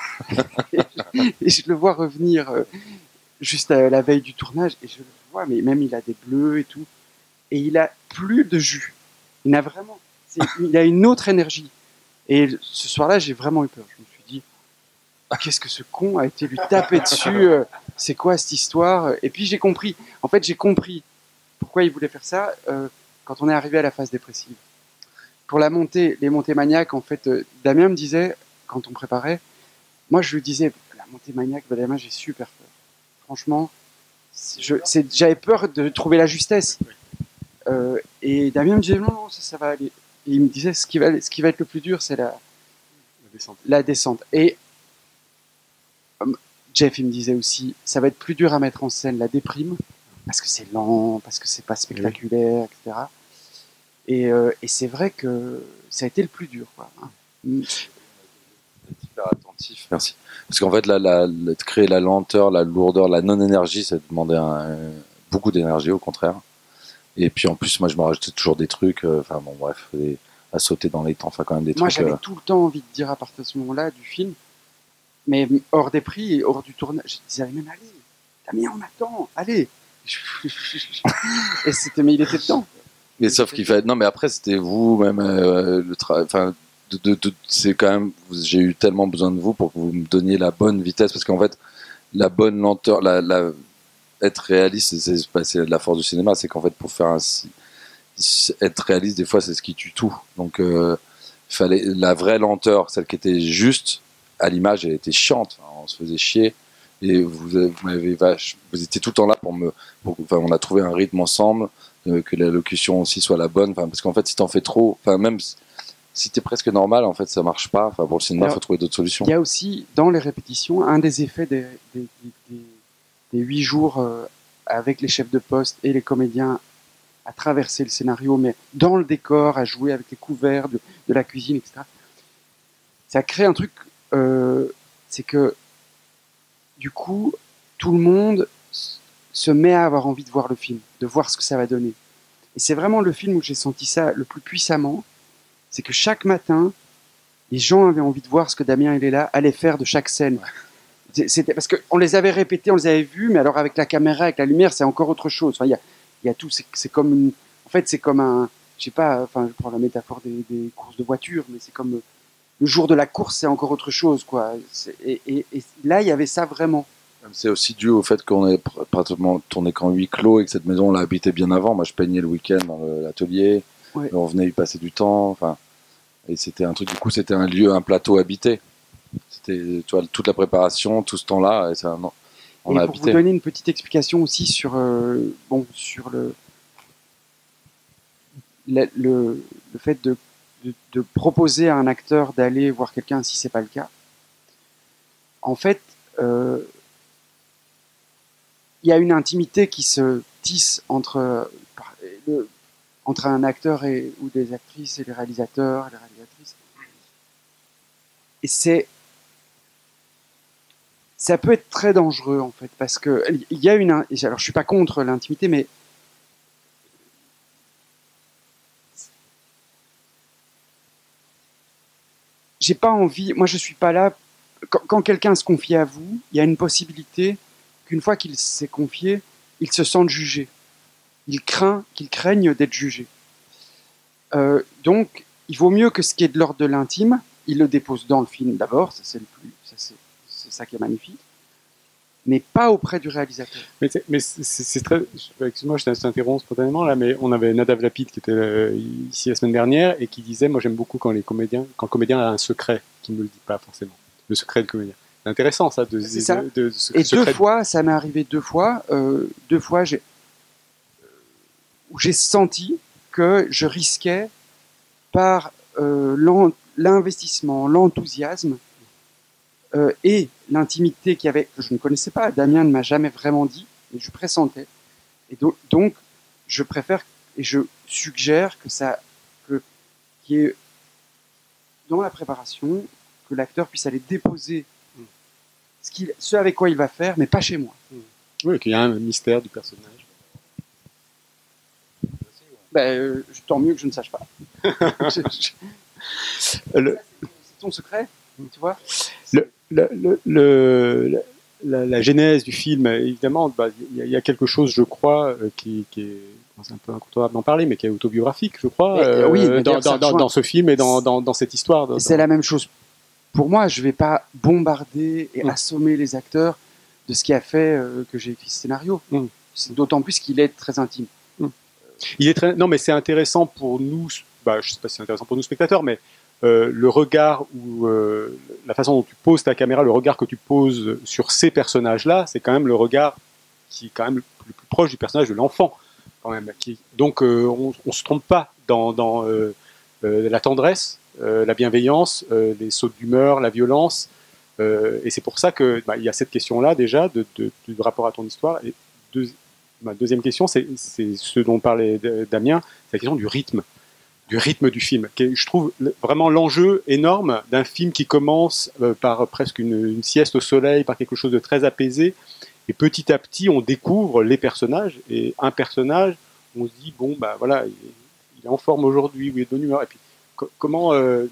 Et je le vois revenir juste la veille du tournage. Et je le vois, mais même il a des bleus et tout. Et il a plus de jus. Il a une autre énergie. Et ce soir-là, j'ai vraiment eu peur. Je me suis dit, qu'est-ce que ce con a été lui taper dessus? C'est quoi cette histoire? Et puis j'ai compris. En fait, j'ai compris pourquoi il voulait faire ça quand on est arrivé à la phase dépressive. Pour les montées maniaques, en fait, Damien me disait, quand on préparait, moi je lui disais, la montée maniaque, Damien, j'ai super peur. Franchement, j'avais peur de trouver la justesse. Et Damien me disait, non, ça va aller. Et il me disait, ce qui va être le plus dur, c'est la descente. Et Jeff, il me disait aussi, ça va être plus dur à mettre en scène la déprime, parce que c'est lent, parce que c'est pas spectaculaire, etc. Et c'est vrai que ça a été le plus dur, quoi. Hyper attentif. Merci. Parce qu'en fait, créer la lenteur, la lourdeur, la non-énergie, ça demandait beaucoup d'énergie, au contraire. Et puis en plus, moi, je me rajoutais toujours des trucs, enfin bon, bref, à sauter dans les temps, enfin quand même des moi, trucs. Moi, j'avais tout le temps envie de dire à partir de ce moment-là du film, mais hors des prix et hors du tournage, je disais même, allez, Damien, on attend, allez. Et mais il était temps. Mais sauf qu'il fait, non, mais après, c'était vous, même, le travail, enfin, c'est quand même, j'ai eu tellement besoin de vous pour que vous me donniez la bonne vitesse, parce qu'en fait, la bonne lenteur, être réaliste, c'est la force du cinéma, c'est qu'en fait, pour faire être réaliste, des fois, c'est ce qui tue tout. Donc, fallait la vraie lenteur, celle qui était juste à l'image, elle était chiante. Enfin, on se faisait chier. Et vous étiez tout le temps là enfin, on a trouvé un rythme ensemble, que la locution aussi soit la bonne. Enfin, parce qu'en fait, si t'en fais trop, enfin, même si t'es presque normal, en fait, ça marche pas. Enfin, pour le cinéma, il faut trouver d'autres solutions. Il y a aussi, dans les répétitions, un des effets des 8 jours avec les chefs de poste et les comédiens à traverser le scénario, mais dans le décor, à jouer avec les couverts de la cuisine, etc. Ça crée un truc, c'est que du coup, tout le monde se met à avoir envie de voir le film, de voir ce que ça va donner. Et c'est vraiment le film où j'ai senti ça le plus puissamment, c'est que chaque matin, les gens avaient envie de voir ce que Damien il est là allait faire de chaque scène. C'était parce qu'on les avait répétés, on les avait vus, mais alors avec la caméra, avec la lumière, c'est encore autre chose. Enfin, il y a tout. C'est comme en fait, c'est comme un, je sais pas. Enfin, je prends la métaphore des courses de voiture, mais c'est comme le jour de la course, c'est encore autre chose, quoi. Et là, il y avait ça vraiment. C'est aussi dû au fait qu'on ait pratiquement tourné qu'en huis clos et que cette maison on l'a habitée bien avant. Moi je peignais le week-end dans l'atelier, Ouais. on venait y passer du temps, enfin, et c'était un truc, du coup c'était un lieu, un plateau habité. C'était, tu vois, toute la préparation, tout ce temps-là, et ça, on a pour habité. vous donner une petite explication aussi sur, sur le fait de proposer à un acteur d'aller voir quelqu'un si c'est pas le cas. En fait, il y a une intimité qui se tisse entre un acteur ou des actrices et les réalisateurs et les réalisatrices. Et ça peut être très dangereux en fait, parce que il y a alors je suis pas contre l'intimité, mais j'ai pas envie. Moi, je suis pas là. Quand quelqu'un se confie à vous, il y a une possibilité qu'une fois qu'il s'est confié, il se sente jugé. Qu'il craigne d'être jugé. Donc, il vaut mieux que ce qui est de l'ordre de l'intime, il le dépose dans le film d'abord, c'est ça qui est magnifique, mais pas auprès du réalisateur. Mais c'est très. Excuse-moi, je t'interromps spontanément là, mais on avait Nadav Lapid qui était ici la semaine dernière et qui disait, moi j'aime beaucoup quand le comédien a un secret qu'il ne le dit pas forcément, le secret du comédien. C'est intéressant ça. Et deux fois, ça m'est arrivé deux fois où j'ai senti que je risquais par l'investissement, l'enthousiasme et l'intimité que je ne connaissais pas. Damien ne m'a jamais vraiment dit, mais je pressentais. Et donc, je préfère et je suggère qu'il y ait dans la préparation que l'acteur puisse aller déposer ce avec quoi il va faire, mais pas chez moi. Oui, qu'il y a un mystère du personnage. Tant mieux que je ne sache pas. C'est ton secret, tu vois. La genèse du film, évidemment, il y a quelque chose, je crois, qui est c'est un peu incontournable d'en parler, mais qui est autobiographique, je crois, dans ce film et dans cette histoire. C'est la même chose pour moi. Je ne vais pas bombarder et assommer les acteurs de ce qui a fait que j'ai écrit ce scénario. D'autant plus qu'il est très intime. Non, mais c'est intéressant pour nous. Je ne sais pas si c'est intéressant pour nous spectateurs, mais le regard ou la façon dont tu poses ta caméra, le regard que tu poses sur ces personnages-là, c'est quand même le regard qui est quand même le plus proche du personnage de l'enfant, quand même. Donc, on se trompe pas dans la tendresse, la bienveillance, les sautes d'humeur, la violence, et c'est pour ça que il y a cette question-là déjà du rapport à ton histoire. Et ma deuxième question, c'est ce dont parlait Damien, c'est la question du rythme du film, qui est, je trouve, vraiment l'enjeu énorme d'un film qui commence par presque une sieste au soleil, par quelque chose de très apaisé, et petit à petit, on découvre les personnages, et un personnage, on se dit, bon, voilà, il est en forme aujourd'hui, ou il est de bonne humeur, et puis comment...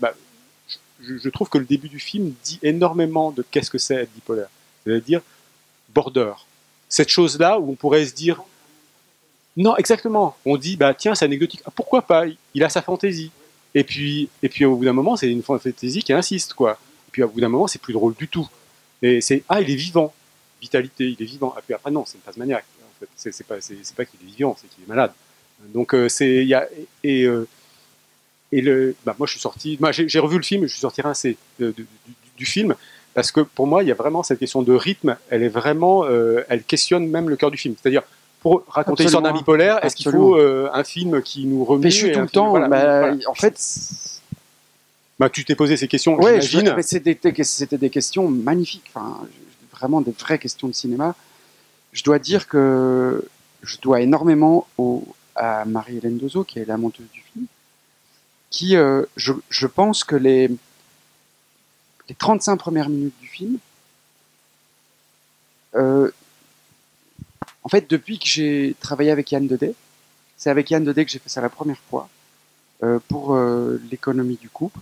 je trouve que le début du film dit énormément de qu'est-ce que c'est être bipolaire, c'est-à-dire border. Cette chose-là où on pourrait se dire... Non, exactement. On dit, tiens, c'est anecdotique. Ah, pourquoi pas? Il a sa fantaisie. Et puis au bout d'un moment, c'est une fantaisie qui insiste, quoi. Et puis au bout d'un moment, c'est plus drôle du tout. Et c'est, il est vivant. Vitalité, il est vivant. Et puis après, non, c'est une phase maniaque. En fait, c'est pas qu'il est vivant, c'est qu'il est malade. Donc, moi, je suis sorti, j'ai revu le film, je suis sorti rincé du film, parce que pour moi, il y a vraiment cette question de rythme, elle est vraiment, elle questionne même le cœur du film. C'est-à-dire, pour raconter l'histoire d'un bipolaire, est-ce qu'il faut un film qui nous remue tout le temps. Voilà. En fait, tu t'es posé ces questions. Ouais, j'imagine. C'était des questions magnifiques. Enfin, vraiment des vraies questions de cinéma. Je dois dire que je dois énormément à Marie-Hélène Dozo, qui est la monteuse du film, qui, je pense que les 35 premières minutes du film, en fait, depuis que j'ai travaillé avec Yann Dedet, c'est avec Yann Dedet que j'ai fait ça la première fois, pour l'économie du couple.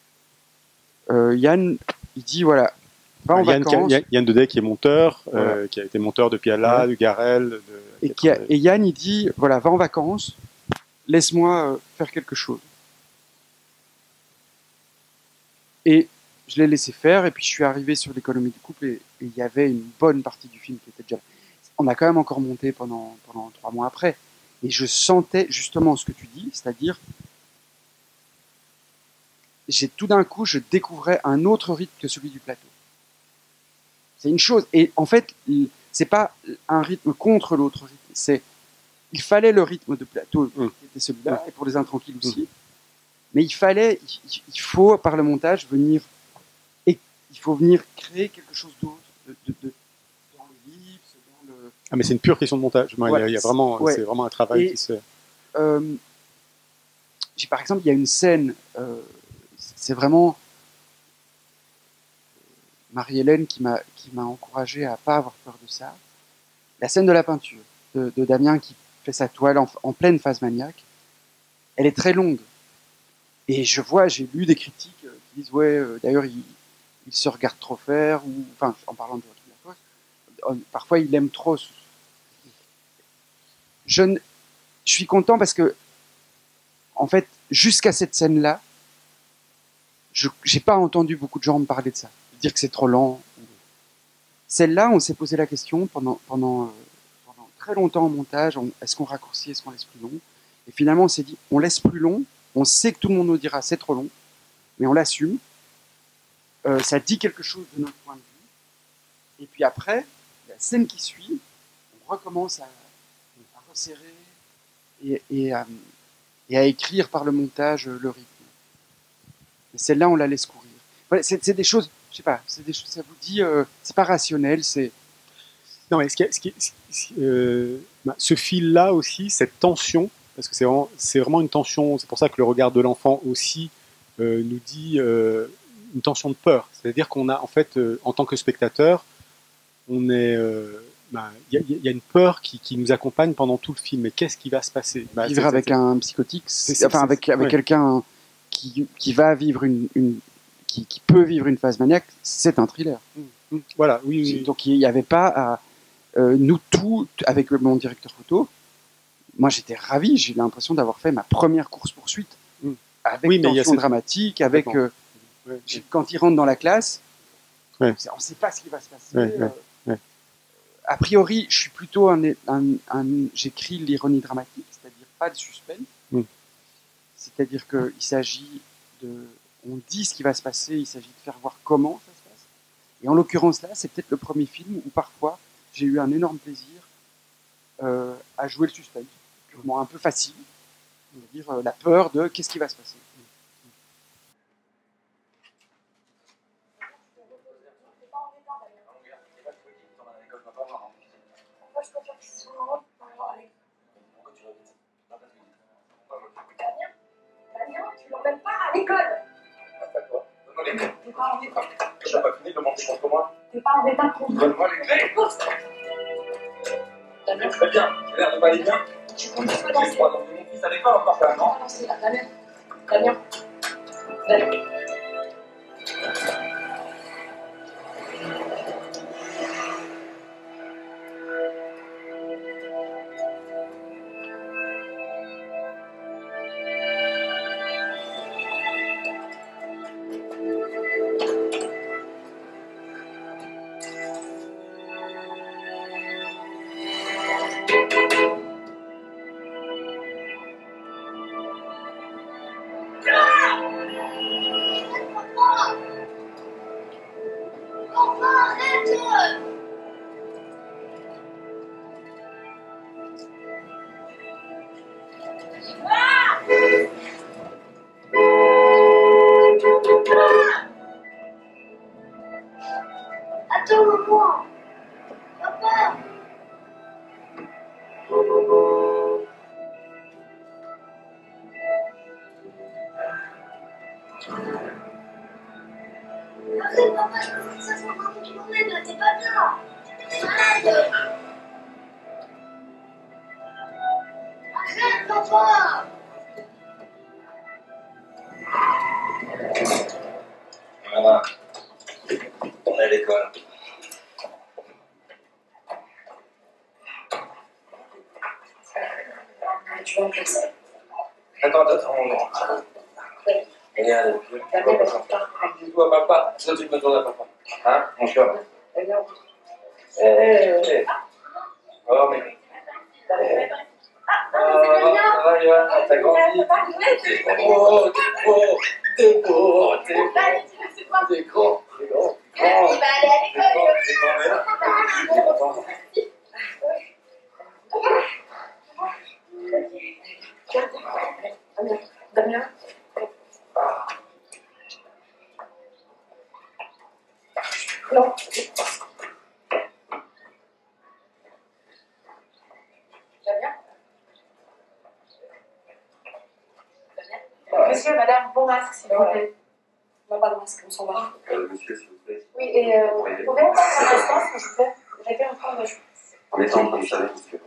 Yann, il dit, voilà, va en vacances. Yann Dedet qui est monteur, voilà. Qui a été monteur de Piala, de Garel. Et Yann, il dit, voilà, va en vacances, laisse-moi faire quelque chose. Et je l'ai laissé faire, et puis je suis arrivé sur l'économie du couple, et il y avait une bonne partie du film qui était déjà... On a quand même encore monté pendant 3 mois après. Et je sentais justement ce que tu dis, c'est-à-dire, tout d'un coup, je découvrais un autre rythme que celui du plateau. C'est une chose. Et en fait, c'est pas un rythme contre l'autre rythme. Il fallait le rythme de plateau qui était celui-là, et pour les intranquilles aussi. Mais il faut, par le montage, venir créer quelque chose d'autre, dans l'ellipse, dans le... Ah, mais c'est une pure question de montage. Ouais, il y a vraiment, ouais. c'est vraiment un travail qui se... Par exemple, il y a une scène, c'est vraiment Marie-Hélène qui m'a encouragé à pas avoir peur de ça. La scène de la peinture, de Damien qui fait sa toile en pleine phase maniaque, elle est très longue. Et j'ai lu des critiques qui disent, d'ailleurs, il se regarde trop faire, ou, enfin, en parlant de Joachim Lafosse, parfois il aime trop. Je suis content parce que, en fait, jusqu'à cette scène-là, j'ai pas entendu beaucoup de gens me parler de ça, dire que c'est trop lent. Celle-là, on s'est posé la question pendant très longtemps en montage, est-ce qu'on raccourcit, est-ce qu'on laisse plus long? Et finalement, on s'est dit, on laisse plus long, on sait que tout le monde nous dira c'est trop long, mais on l'assume. Ça dit quelque chose de notre point de vue. Et puis après, la scène qui suit, on recommence à resserrer et à écrire par le montage le rythme. Et celle-là, on la laisse courir. Voilà, c'est des choses, je sais pas, c'est des choses, ça vous dit, c'est pas rationnel, c'est... Non, mais ce fil-là aussi, cette tension, parce que c'est vraiment une tension, c'est pour ça que le regard de l'enfant aussi nous dit une tension de peur. C'est-à-dire qu'on a, en fait, en tant que spectateur, on est... il y a une peur qui nous accompagne pendant tout le film. Mais qu'est-ce qui va se passer? Vivre avec un psychotique, avec quelqu'un qui va vivre qui peut vivre une phase maniaque, c'est un thriller. Voilà, oui. Donc il n'y avait pas à... nous tous, avec mon directeur photo, moi j'étais ravi, j'ai l'impression d'avoir fait ma première course-poursuite. Avec tension dramatique, avec... quand il rentre dans la classe, on ne sait pas ce qui va se passer. A priori, je suis plutôt j'écris l'ironie dramatique, c'est-à-dire pas de suspense. C'est-à-dire qu'il s'agit on dit ce qui va se passer, il s'agit de faire voir comment ça se passe. Et en l'occurrence là, c'est peut-être le premier film où parfois j'ai eu un énorme plaisir à jouer le suspense, purement un peu facile, c'est-à-dire la peur de qu'est-ce qui va se passer. Tu l'emmènes pas à l'école. T'es pas en état. J'ai pas fini de demander je pense que moi. T'es pas en état de conduire. Donne-moi les clés. Damien. Très bien. J'ai l'air de pas aller bien. Tu conduis pas dans J'ai pas emmené mon fils à l'école encore quand même, non? Damien. Attends-moi. Papa. Arrête, papa, je veux que ça soit maman qui m'emmène là, t'es pas bien. T'es malade. Arrête, papa. Voilà. On est à l'école. Tu vas en classe. Attends, on rentre. Oui. Et allez, toi, papa, ça, tu me donnes à papa. Hein, mon cœur. Oh, mais. Ça va, Yoann, t'as grandi. T'es gros, t'es beau, t'es beau, t'es gros, t'es gros. Il va aller à l'école. Damien. Non. Damien. Monsieur, madame, bon masque, s'il vous plaît. On n'a pas de masque, on s'en va. Monsieur, s'il vous plaît. Oui, et vous pouvez entendre un instant, s'il vous plaît? J'ai fait un point de... On est en train de savoir, monsieur.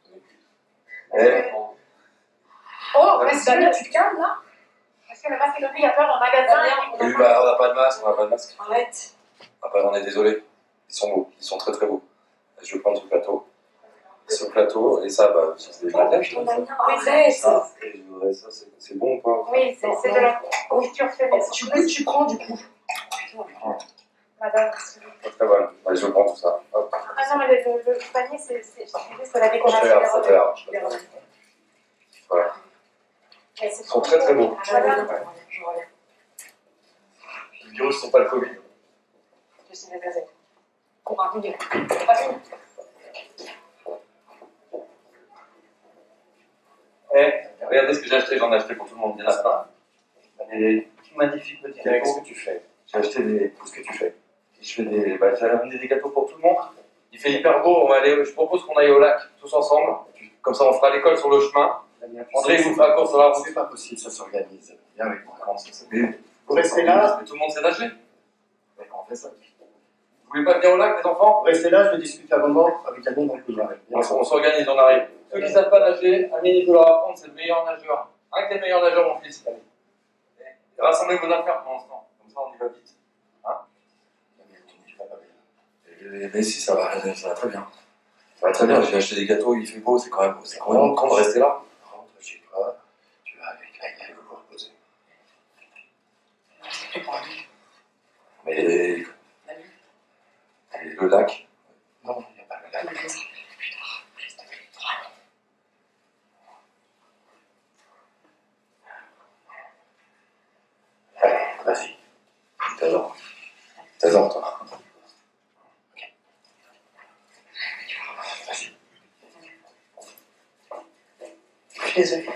Oh, monsieur, Damien, tu te calmes, là? Monsieur, le masque est obligatoire dans le magasin. Oui, bah, on n'a pas de masque, on n'a pas de masque. Arrête. Ah bah, on est désolé. Ils sont beaux, ils sont très très beaux. Je vais prendre ce plateau. Ce plateau, et ça, bah, c'est des batailles. Oui, c'est... Ça, et je voudrais ça, c'est bon ou pas? Oui, c'est de la confiture faite. Tu prends, du coup. Madame, s'il vous plaît. Très bon. Allez, je prends tout ça. Hop. Ah non, mais le panier, c'est la décoration. Je regarde. Voilà. Ils Ils sont très très beaux. Madame, Les virus ne sont pas le Covid. je sais les gazettes. Pour un million. Pas fini. Regardez ce que j'ai acheté, j'en ai acheté pour tout le monde, bien là. Des magnifiques petits gâteaux. Qu'est-ce que tu fais? J'ai acheté des. Qu'est-ce que tu fais? Je fais des. Bah, j'ai amené des gâteaux pour tout le monde. Il fait hyper beau, on va aller. Je propose qu'on aille au lac, tous ensemble. Comme ça, on fera l'école sur le chemin. André, vous fera course sur la route. C'est pas possible, ça s'organise. Viens avec moi. Comment ça se Vous restez là. Mais tout le monde sait nager. On fait ça. Vous voulez pas venir au lac, les enfants? Vous restez là, je vais discuter un moment avec la dans le couloir. On s'organise, on arrive. Ceux qui ne savent pas nager, Amine peut leur apprendre, c'est le meilleur nageur. Un des meilleurs nageurs, mon fils. Allez. Rassemblez vos affaires pour l'instant. Comme ça, on y va vite. Hein? Mais si, ça va très bien. Ça va très bien, j'ai acheté des gâteaux, il fait beau, c'est quand même con de rester là. Rentre chez toi, tu vas avec la gueule vous reposer. Mais. Le lac. Non, il n'y a pas le lac. Allez, vas-y. T'as ans, toi. Vas-y. Je suis désolée.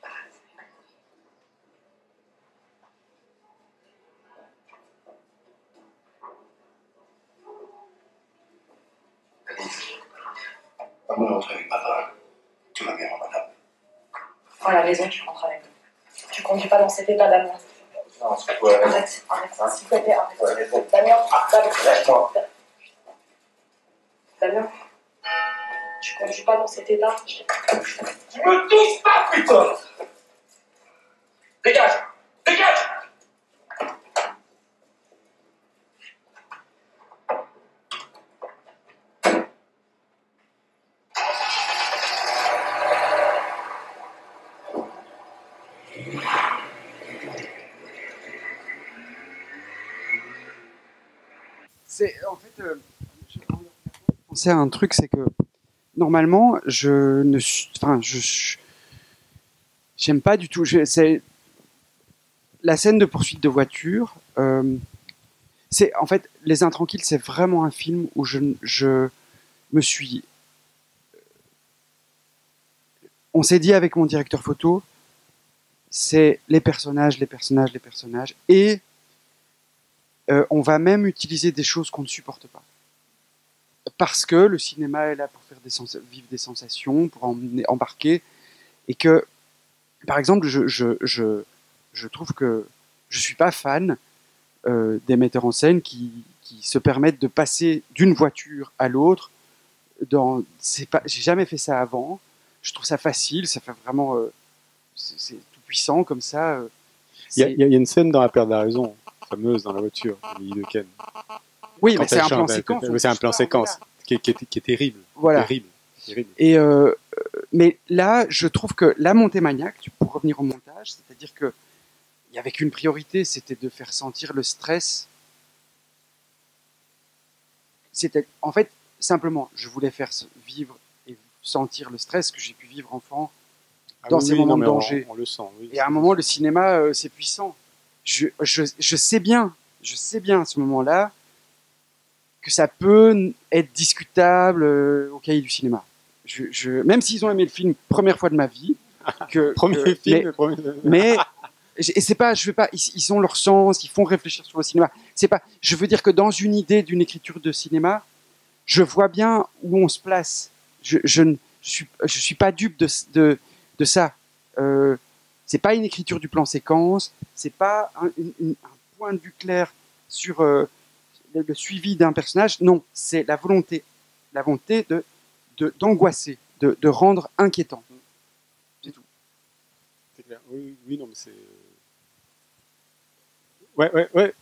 Pas moi rentrer avec papa. Tout va bien, madame. À la maison, tu rentres avec nous. Tu conduis pas dans cet état, Damien. Non, c'est quoi? Arrête, s'il te plaît, arrête. Damien, Lâche-moi. Damien, tu conduis pas dans cet état. Tu me touches pas, putain! Dégage! Dégage! C'est en fait, je pensais à un truc, c'est que normalement, je ne, enfin, j'aime pas du tout. C'est la scène de poursuite de voiture. C'est en fait Les Intranquilles, c'est vraiment un film où je me suis. On s'est dit avec mon directeur photo, c'est les personnages, et on va même utiliser des choses qu'on ne supporte pas. Parce que le cinéma est là pour faire vivre des sensations, pour embarquer, et que, par exemple, je trouve que je suis pas fan des metteurs en scène qui se permettent de passer d'une voiture à l'autre. J'ai jamais fait ça avant. Je trouve ça facile, ça fait vraiment, c'est tout puissant comme ça. Il y a une scène dans La Perte de la Raison, fameuse dans la voiture, de Ken. Oui, Quand mais c'est elle un plan chante, séquence. c'est un plan séquence qui est terrible. Voilà. Terrible. Et mais là, je trouve que la montée maniaque, pour revenir au montage, c'est-à-dire que il y avait qu'une priorité, c'était de faire sentir le stress. C'était, en fait, simplement, je voulais faire vivre et sentir le stress que j'ai pu vivre enfant dans ces moments de danger. On le sent, oui. Et à un moment, le cinéma, c'est puissant. Je sais bien à ce moment-là que ça peut être discutable au cahier du cinéma. Même s'ils ont aimé le film première fois de ma vie, Premier film, mais et c'est pas, je veux pas, ils ont leur sens, ils font réfléchir sur le cinéma. C'est pas, je veux dire que dans une idée d'une écriture de cinéma, je vois bien où on se place. Je suis pas dupe de ça. C'est pas une écriture du plan séquence, c'est pas un point de vue clair sur le suivi d'un personnage. Non, c'est la volonté d'angoisser, de rendre inquiétant. C'est tout. C'est clair. Oui, non, mais c'est. Ouais.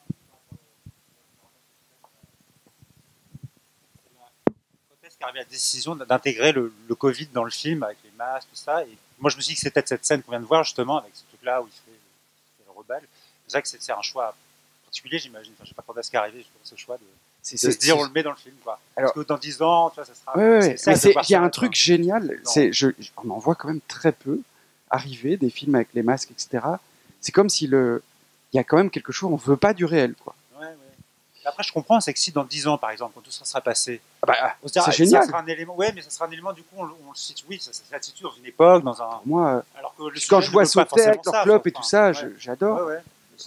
Quand est-ce qu'arrive la décision d'intégrer le Covid dans le film avec les masques, tout ça? Et moi, je me suis dit que c'était cette scène qu'on vient de voir justement avec ce truc-là où il fait le rebelle. C'est vrai que c'est un choix particulier, j'imagine. Enfin, je sais pas quand est-ce qu'est arrivé ce choix de se dire on le met dans le film, quoi. Alors, parce que dans 10 ans, tu vois, ça sera. Il y a un truc génial. On en voit quand même très peu arriver des films avec les masques, etc. C'est comme si il y a quand même quelque chose. On veut pas du réel, quoi. Ouais. Après, je comprends, c'est que si dans 10 ans, par exemple, quand tout ça sera passé, on se dira, c'est génial. Ça sera un élément. Ouais, mais ça sera un élément. Du coup, on le situe. Oui, ça se situe dans une époque, dans un. Moi, alors que quand je vois sauter avec leur clope et tout ça, j'adore. Ouais.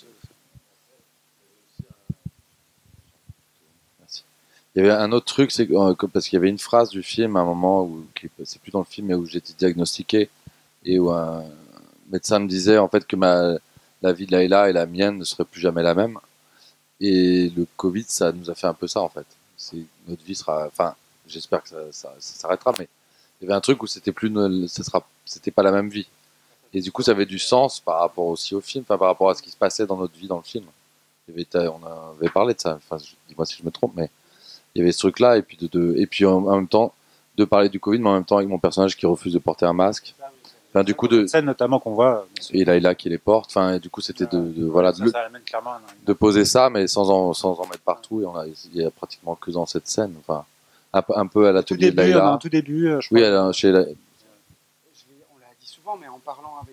Il y avait un autre truc, c'est parce qu'il y avait une phrase du film à un moment où c'est plus dans le film, mais où j'étais diagnostiqué et où un médecin me disait en fait que la vie de Layla et la mienne ne seraient plus jamais la même. Et le Covid, ça nous a fait un peu ça en fait. Notre vie sera, enfin, j'espère que ça s'arrêtera, mais il y avait un truc où c'était pas la même vie. Et du coup, ça avait du sens par rapport aussi au film, enfin par rapport à ce qui se passait dans notre vie dans le film. On avait parlé de ça. Enfin, dis-moi si je me trompe, mais il y avait ce truc-là, et puis en même temps de parler du Covid, mais en même temps avec mon personnage qui refuse de porter un masque. Enfin, du coup, scène notamment qu'on voit. Et Layla qui les porte. Enfin, et du coup, c'était de poser ça, mais sans en mettre partout. Et il y a pratiquement que dans cette scène. Enfin, un peu à l'atelier de Layla. En tout début, je oui, crois. On l'a dit souvent, mais en parlant avec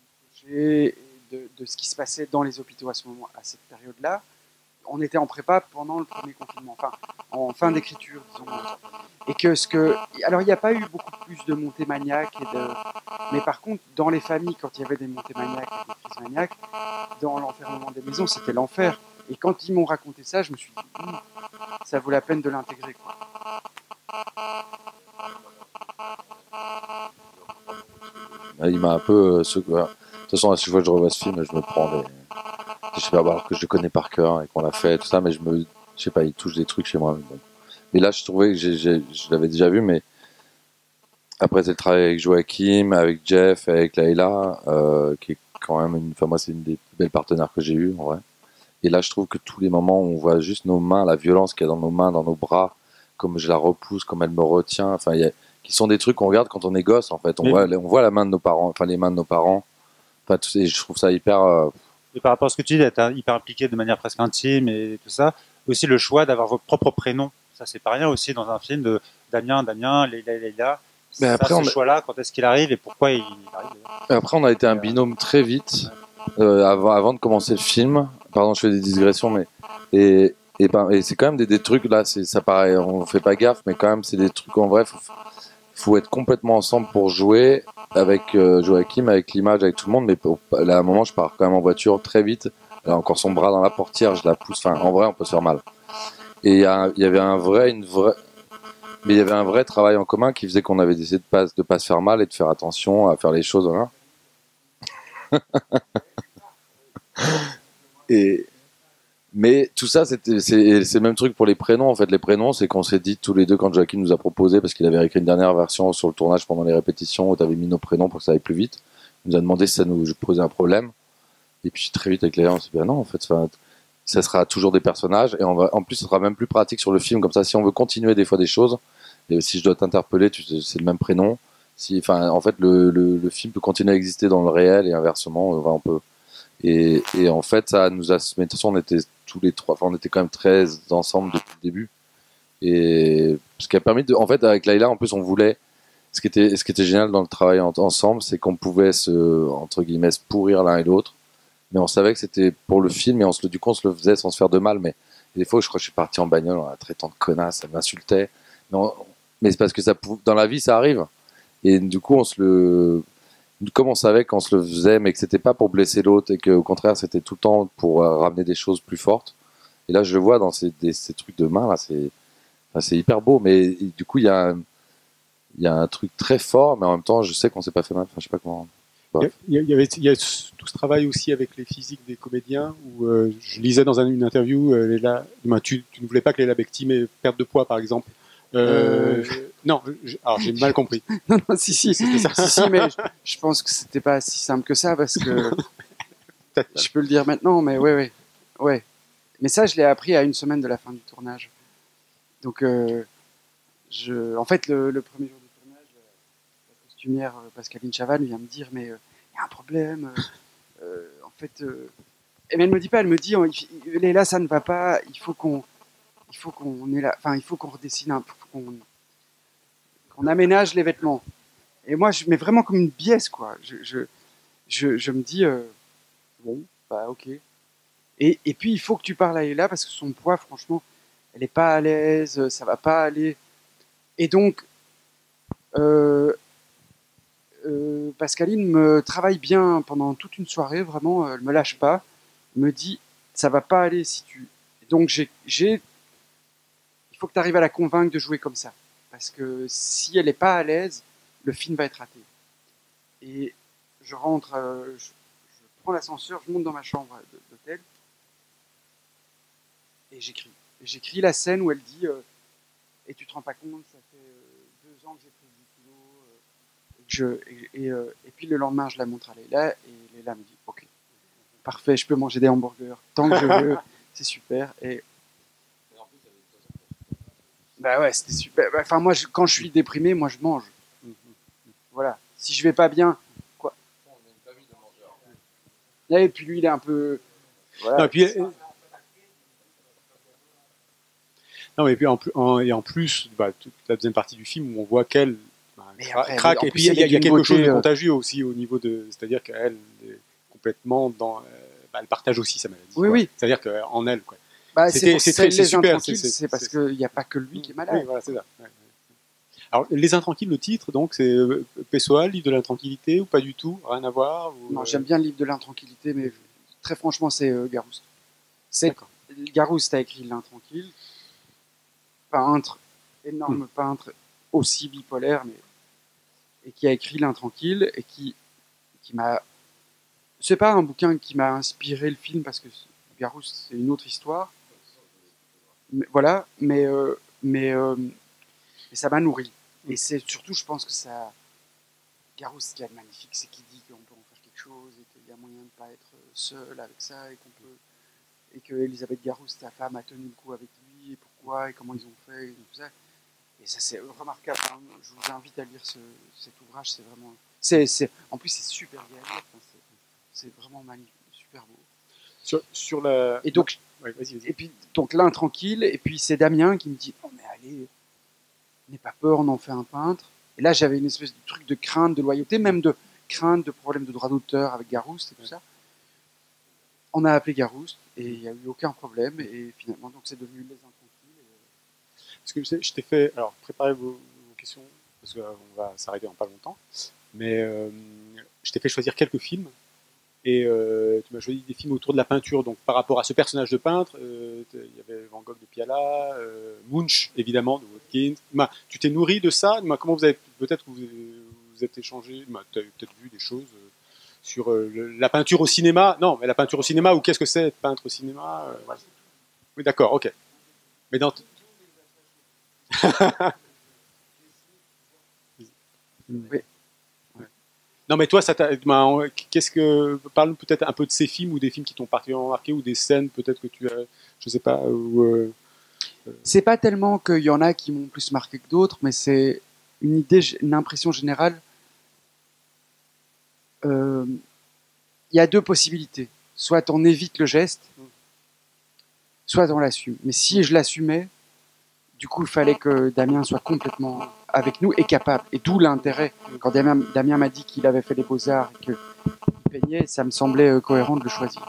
de ce qui se passait dans les hôpitaux à cette période-là, on était en prépa pendant le premier confinement, enfin en fin d'écriture, disons. Et alors il n'y a pas eu beaucoup plus de montées maniaques mais par contre dans les familles, quand il y avait des montées maniaques et des crises maniaques, dans l'enfermement des maisons, c'était l'enfer. Et quand ils m'ont raconté ça, je me suis dit ça vaut la peine de l'intégrer, quoi. Il m'a un peu secoué. De toute façon, à chaque fois que je revois ce film, je me prends je sais pas, alors que je le connais par cœur et qu'on l'a fait, tout ça, mais je sais pas, il touche des trucs chez moi. Donc. Mais là, je trouvais que je l'avais déjà vu, mais après, c'est le travail avec Joachim, avec Jeff, avec Layla, qui est quand même moi, c'est une des plus belles partenaires que j'ai eues, en vrai. Et là, je trouve que tous les moments où on voit juste nos mains, la violence qu'il y a dans nos mains, dans nos bras, comme je la repousse, comme elle me retient, enfin, qui sont des trucs qu'on regarde quand on est gosse, en fait. On voit la main de nos parents, enfin, les mains de nos parents. Enfin, je trouve ça hyper. Et par rapport à ce que tu dis, d'être hyper impliqué de manière presque intime et tout ça, aussi le choix d'avoir vos propres prénoms. Ça, c'est pas rien aussi dans un film de Damien, Layla. Mais après, ce choix-là, quand est-ce qu'il arrive et pourquoi il arrive? Après, on a été un binôme très vite, avant de commencer le film. Pardon, je fais des digressions, mais et c'est quand même des trucs là. Ça paraît, on fait pas gaffe, mais quand même, c'est des trucs en vrai. Faut être complètement ensemble pour jouer avec Joachim, avec l'image, avec tout le monde. Mais là, à un moment, je pars quand même en voiture très vite. Elle a encore son bras dans la portière, je la pousse. Enfin, en vrai, on peut se faire mal. Et il y avait un vrai travail en commun qui faisait qu'on avait décidé de pas se faire mal et de faire attention à faire les choses. Hein. Mais tout ça, c'est le même truc pour les prénoms. En fait, les prénoms, c'est qu'on s'est dit tous les deux quand Joachim nous a proposé, parce qu'il avait écrit une dernière version sur le tournage pendant les répétitions où tu avais mis nos prénoms pour que ça aille plus vite. Il nous a demandé si ça nous posait un problème. Et puis très vite avec Léa, on s'est dit non, en fait, ça sera toujours des personnages. Et en plus, ça sera même plus pratique sur le film. Comme ça, si on veut continuer des fois des choses, et si je dois t'interpeller, c'est le même prénom. En fait, le film peut continuer à exister dans le réel et inversement. On peut. Et en fait, ça nous a, mais de toute façon, on était tous les trois, enfin, on était quand même 13 ensemble depuis le début. Et ce qui a permis en fait, avec Laila, en plus, on voulait, ce qui était génial dans le travail ensemble, c'est qu'on pouvait entre guillemets, se pourrir l'un et l'autre. Mais on savait que c'était pour le film, et du coup, on se le faisait sans se faire de mal. Mais des fois, je crois que je suis parti en bagnole en la traitant de connasse, ça m'insultait. Mais c'est parce que dans la vie, ça arrive. Et du coup, comme on savait qu'on se le faisait, mais que c'était pas pour blesser l'autre, et qu'au contraire, c'était tout le temps pour ramener des choses plus fortes. Et là, je le vois dans ces trucs de main, là, c'est hyper beau. Mais du coup, il y a un truc très fort, mais en même temps, je sais qu'on s'est pas fait mal. Enfin, je sais pas comment. Il y a tout ce travail aussi avec les physiques des comédiens, où je lisais dans une interview, tu ne voulais pas que Léla Becti perde de poids, par exemple. Non, alors j'ai mal compris. Non, si, c'était ça. Si, mais je pense que c'était pas si simple que ça, parce que je peux le dire maintenant, mais ouais. Mais ça, je l'ai appris à une semaine de la fin du tournage. Donc, en fait, le premier jour du tournage, la costumière Pascaline Chavannes vient me dire, mais il y a un problème. En fait, mais elle me dit pas, elle me dit, là, ça ne va pas. Il faut qu'on ait là, enfin, il faut qu'on redessine, qu'on aménage les vêtements. Et moi, je mets vraiment comme une biaise, quoi. Je me dis, bon, bah ok. Et puis, il faut que tu parles à Ella, parce que son poids, franchement, elle n'est pas à l'aise, ça va pas aller. Et donc, Pascaline me travaille bien pendant toute une soirée, vraiment, elle me lâche pas, me dit, ça va pas aller si tu... Donc, il faut que tu arrives à la convaincre de jouer comme ça. Parce que si elle n'est pas à l'aise, le film va être raté. Et je rentre, je prends l'ascenseur, je monte dans ma chambre d'hôtel, et j'écris. Et j'écris la scène où elle dit et tu te rends pas compte, ça fait 2 ans que j'ai pris du kilo. Et puis le lendemain, je la montre à Léla, et Léla me dit ok, parfait, je peux manger des hamburgers tant que je veux, c'est super. Et bah ouais, c'était super. Enfin, moi, quand je suis déprimé, moi, je mange. Voilà. Si je vais pas bien, quoi. Et puis lui, il est un peu. Voilà. Non, et puis en plus, toute la deuxième partie du film où on voit qu'elle craque, et puis il y a quelque chose de contagieux aussi au niveau c'est-à-dire qu'elle est complètement dans, elle partage aussi sa maladie. Oui. C'est-à-dire qu'en elle, quoi. Bah, c'est super. C'est parce qu'il n'y a pas que lui qui est malade. Oui, voilà, c'est ça. Ouais. Alors, Les Intranquilles, le titre, donc, c'est Pessoa, livre de l'intranquillité, ou pas du tout, rien à voir Non, j'aime bien le livre de l'intranquillité, mais très franchement, c'est Garouste. Garouste a écrit L'Intranquille, peintre, énorme peintre, aussi bipolaire, et qui a écrit L'Intranquille, et qui m'a... C'est pas un bouquin qui m'a inspiré le film, parce que Garouste, c'est une autre histoire. Voilà, mais ça m'a nourri. Et c'est surtout, je pense que ça... Garouste, ce qu'il y a de magnifique, c'est qu'il dit qu'on peut en faire quelque chose, et qu'il y a moyen de ne pas être seul avec ça, et que Elisabeth Garouste, sa femme, a tenu le coup avec lui, et pourquoi, et comment ils ont fait, et tout ça. Et ça, c'est remarquable. Hein. Je vous invite à lire cet ouvrage, c'est vraiment... En plus, c'est super bien à lire, c'est vraiment magnifique, super beau. Sur la... Et donc, ouais, vas-y. Et puis, donc l'intranquille, et puis c'est Damien qui me dit, oh mais allez, n'aie pas peur, on en fait un peintre. Et là, j'avais une espèce de truc de crainte, de loyauté, même de crainte, de problème de droit d'auteur avec Garouste et tout ça. On a appelé Garouste, et il n'y a eu aucun problème, et finalement, donc c'est devenu Les Intranquilles. Parce que je t'ai fait, alors préparez vos questions, parce qu'on va s'arrêter en pas longtemps, mais je t'ai fait choisir quelques films, et tu m'as choisi des films autour de la peinture. Donc par rapport à ce personnage de peintre, il y avait Van Gogh de Piala, Munch évidemment de Watkins. Tu t'es nourri de ça. Comment vous avez peut-être vous êtes échangé, tu as peut-être vu des choses sur la peinture au cinéma. Non, mais la peinture au cinéma, ou qu'est-ce que c'est être peintre au cinéma voilà. Oui, d'accord, ok. Mais dans Oui. Non, mais toi, parle peut-être un peu de ces films, ou des films qui t'ont particulièrement marqué, ou des scènes peut-être que tu as, je sais pas. C'est pas tellement qu'il y en a qui m'ont plus marqué que d'autres, mais c'est une idée, une impression générale. Il y a 2 possibilités. soit on évite le geste, soit on l'assume. Mais si je l'assumais, du coup, il fallait que Damien soit complètement avec nous et capable. Et d'où l'intérêt. Quand Damien m'a dit qu'il avait fait des beaux-arts et qu'il peignait, ça me semblait cohérent de le choisir.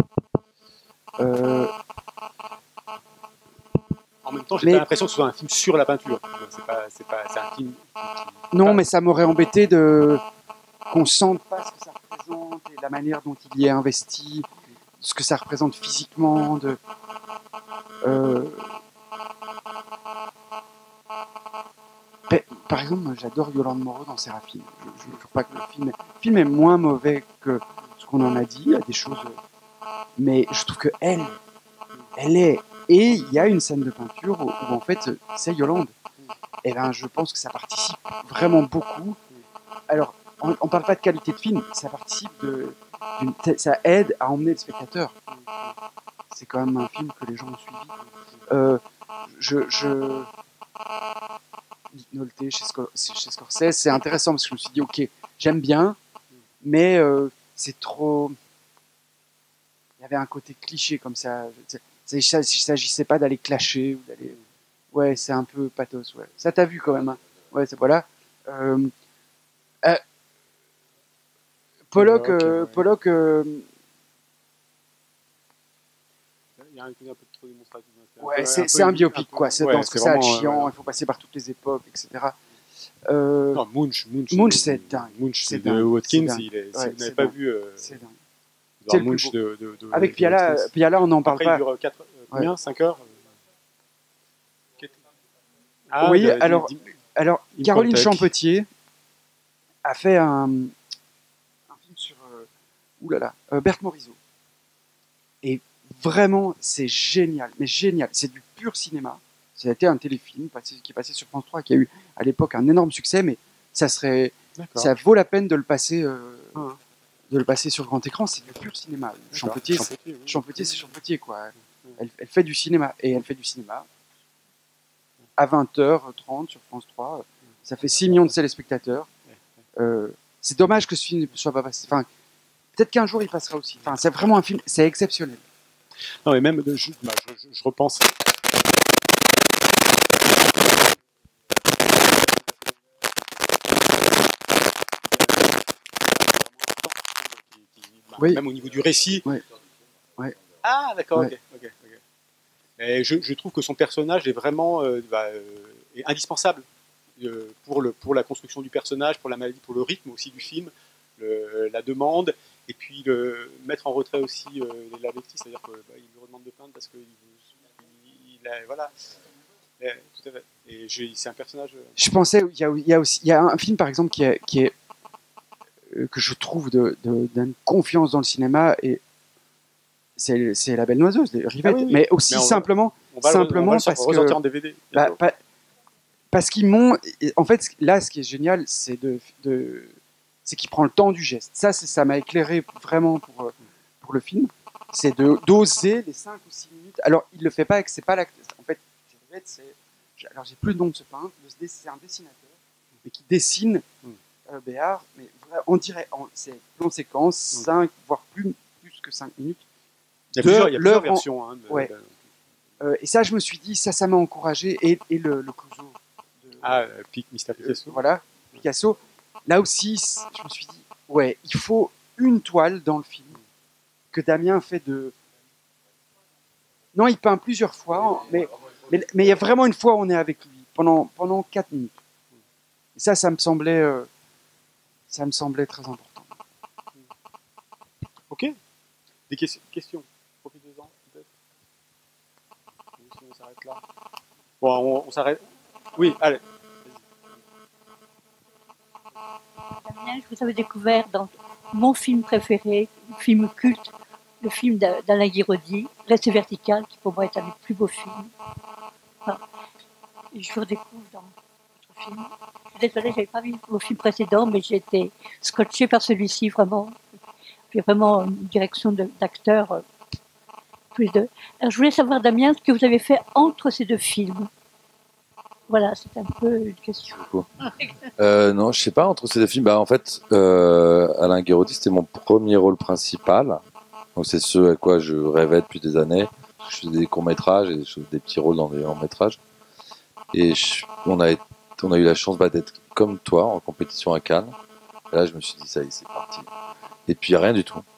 En même temps, j'ai pas l'impression que ce soit un film sur la peinture. C'est un film. Non, mais ça m'aurait embêté qu'on sente pas ce que ça représente et la manière dont il y est investi, ce que ça représente physiquement. Par exemple, moi, j'adore Yolande Moreau dans Séraphine. Je ne trouve pas que le film est moins mauvais que ce qu'on en a dit. Il y a des choses, mais je trouve que elle est. Et il y a une scène de peinture où en fait c'est Yolande. Et ben, je pense que ça participe vraiment beaucoup. Alors, on parle pas de qualité de film, ça participe ça aide à emmener le spectateur. C'est quand même un film que les gens ont suivi. Nick Nolte chez Scorsese, c'est intéressant parce que je me suis dit, ok, j'aime bien, mais c'est trop. Il y avait un côté cliché comme ça. Il ne s'agissait pas d'aller clasher ou d'aller. Ouais, c'est un peu pathos. Ouais. Ça t'a vu quand même. Hein. Ouais, voilà. Pollock. Il y a un côté un peu trop démonstratif. Ouais, c'est un biopic, quoi. C'est dans ce que ça a chiant, il faut passer par toutes les époques, etc. Non, Munch, c'est dingue. Munch, c'est de Watkins. Si vous n'avez pas vu. C'est dingue. C'est Munch avec Piala, on n'en parle pas. Il dure combien 5 heures oui, alors Caroline Champetier a fait un film sur Berthe Morisot. Et vraiment, c'est génial, mais génial. C'est du pur cinéma. Ça a été un téléfilm qui est passé sur France 3, qui a eu à l'époque un énorme succès, mais ça vaut la peine de le passer. De le passer sur grand écran, c'est du pur cinéma. Champetier, c'est Champetier, quoi. Elle fait du cinéma, et elle fait du cinéma à 20h30 sur France 3. Ça fait 6 millions de téléspectateurs. C'est dommage que ce film ne soit pas passé. Enfin, peut-être qu'un jour il passera aussi. Enfin, c'est vraiment un film, c'est exceptionnel. Non, mais même, je repense. Oui. Même au niveau du récit. Ouais. Ah, d'accord, ouais. ok. Et je trouve que son personnage est vraiment est indispensable pour la construction du personnage, pour la maladie, pour le rythme aussi du film, la demande, et puis le mettre en retrait aussi la Vecti, c'est-à-dire qu'il lui redemande de peindre parce qu'il voilà. Tout à fait. Et c'est un personnage. Je pensais, il y a un film par exemple qui est que je trouve d'une confiance dans le cinéma, et c'est La Belle Noiseuse, les Rivette, mais aussi simplement parce que en DVD. Parce qu'ils m'ont, en fait, là, ce qui est génial, c'est c'est qu'il prend le temps du geste. Ça m'a éclairé vraiment pour le film. C'est d'oser les 5 ou 6 minutes. Alors, il le fait pas, c'est pas l'acteur. En fait, alors j'ai plus le nom de ce peintre. C'est un dessinateur, mais qui dessine Béard, mais on dirait, c'est plan séquence, 5 voire plus que 5 minutes. Il y a plusieurs versions. Et ça, je me suis dit, ça m'a encouragé. Et le Clouseau. Mr. Picasso. Voilà, Picasso. Là aussi, je me suis dit, ouais, il faut une toile dans le film que Damien fait de. Non, il peint plusieurs fois, mais il y a vraiment une fois où on est avec lui pendant 4 minutes. Et ça me semblait très important. Ok. Des questions. Profitez-en, peut-être. On s'arrête là. Bon, on s'arrête. Oui, allez. Damien, je vous avais découvert dans mon film préféré, film culte, le film d'Alain Guiraudy, Rester vertical, qui pour moi est un des plus beaux films. Enfin, je vous redécouvre dans votre film. Je suis désolée, je n'avais pas vu vos films précédents, mais j'ai été scotchée par celui-ci, vraiment. Il y a vraiment une direction d'acteurs, tous les deux. Alors, je voulais savoir, Damien, ce que vous avez fait entre ces deux films. Voilà, c'est un peu une question. Non, je sais pas, entre ces deux films, en fait, Alain Guiraudy, c'était mon premier rôle principal. Donc c'est ce à quoi je rêvais depuis des années. Je fais des courts-métrages et je fais des petits rôles dans des longs-métrages. Et on a eu la chance d'être comme toi en compétition à Cannes. Et là, je me suis dit, ça y est, c'est parti. Et puis rien du tout.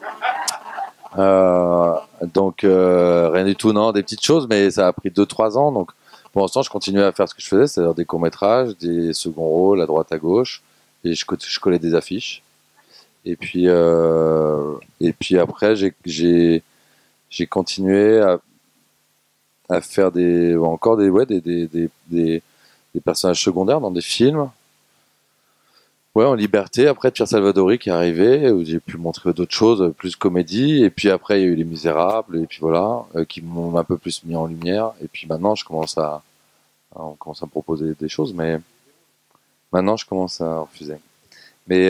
Donc rien du tout, non, des petites choses, mais ça a pris 2-3 ans. Donc pour l'instant, je continuais à faire ce que je faisais, c'est-à-dire des courts-métrages, des seconds rôles à droite à gauche, et je collais des affiches. Et puis après, j'ai continué à faire encore des personnages secondaires dans des films. Ouais, en liberté. Après, Pierre Salvadori qui est arrivé, où j'ai pu montrer d'autres choses, plus comédie. Et puis après, il y a eu Les Misérables, et puis voilà, qui m'ont un peu plus mis en lumière. Et puis maintenant, on commence à me proposer des choses, mais maintenant, je commence à refuser. Mais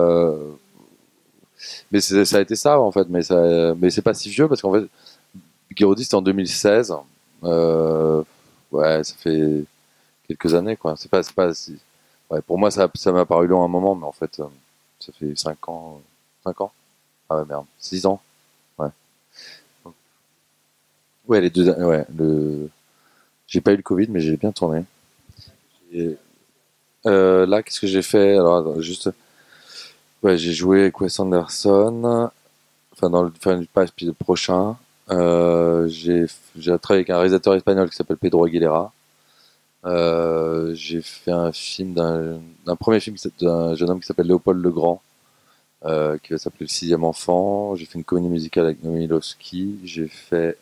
ça a été ça, en fait. Mais c'est pas si vieux, parce qu'en fait, Guiraudy, c'était en 2016. Ouais, ça fait quelques années, quoi. C'est pas si... Ouais, pour moi, ça m'a paru long à un moment, mais en fait, ça fait 5 ans. 5 ans? Ah ouais, merde. 6 ans? Ouais. Ouais, les 2 années, ouais. J'ai pas eu le Covid, mais j'ai bien tourné. Et, là, qu'est-ce que j'ai fait? Alors, juste. Ouais, j'ai joué avec Wes Anderson. Enfin, pas l'épisode prochain. J'ai travaillé avec un réalisateur espagnol qui s'appelle Pedro Aguilera. J'ai fait un film d'un premier film d'un jeune homme qui s'appelle Léopold Legrand, qui va s'appeler Le Sixième Enfant. J'ai fait une comédie musicale avec Noémie Lowski. J'ai fait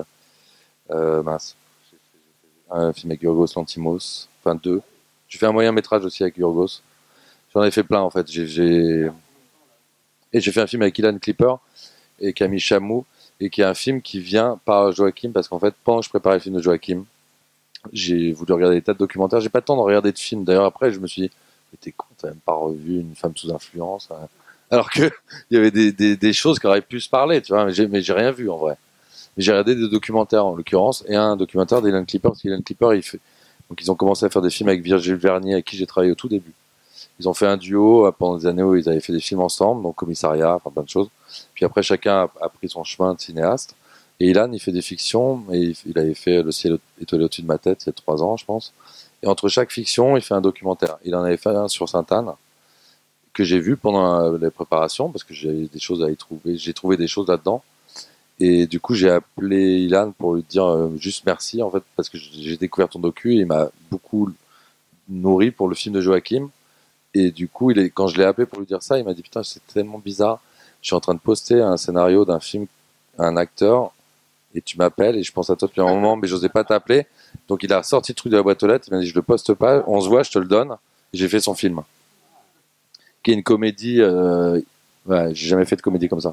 un film avec Yorgos Lanthimos, enfin 2. J'ai fait un moyen métrage aussi avec Yorgos. J'en ai fait plein en fait. Et j'ai fait un film avec Ilan Clipper et Camille Chamou, et qui est un film qui vient par Joachim, parce qu'en fait pendant que je préparais le film de Joachim, j'ai voulu regarder des tas de documentaires. J'ai pas le temps de regarder de films. D'ailleurs, après, je me suis dit, mais t'es con, t'as même pas revu Une femme sous influence. Hein. Alors que il y avait des choses qui auraient pu se parler, tu vois. Mais j'ai rien vu en vrai. Mais j'ai regardé des documentaires en l'occurrence, et un documentaire d'Ilan Clipper, parce qu'Ilan Clipper, donc ils ont commencé à faire des films avec Virgile Vernier, avec qui j'ai travaillé au tout début. Ils ont fait un duo pendant des années où ils avaient fait des films ensemble, donc Commissariat, enfin plein de choses. Puis après, chacun a pris son chemin de cinéaste. Et Ilan, il fait des fictions, et il avait fait Le ciel étoilé au-dessus de ma tête il y a 3 ans, je pense. Et entre chaque fiction, il fait un documentaire. Il en avait fait un sur Sainte-Anne, que j'ai vu pendant les préparations, parce que j'avais des choses à y trouver. J'ai trouvé des choses là-dedans. Et du coup, j'ai appelé Ilan pour lui dire juste merci, en fait, parce que j'ai découvert ton docu, et il m'a beaucoup nourri pour le film de Joachim. Et du coup, quand je l'ai appelé pour lui dire ça, il m'a dit, putain, c'est tellement bizarre. Je suis en train de poster un scénario d'un film, un acteur, et tu m'appelles, et je pense à toi depuis un moment, mais j'osais pas t'appeler. Donc il a sorti le truc de la boîte aux lettres, il m'a dit, je le poste pas, on se voit, je te le donne. Et j'ai fait son film. Qui est une comédie, ouais, j'ai jamais fait de comédie comme ça.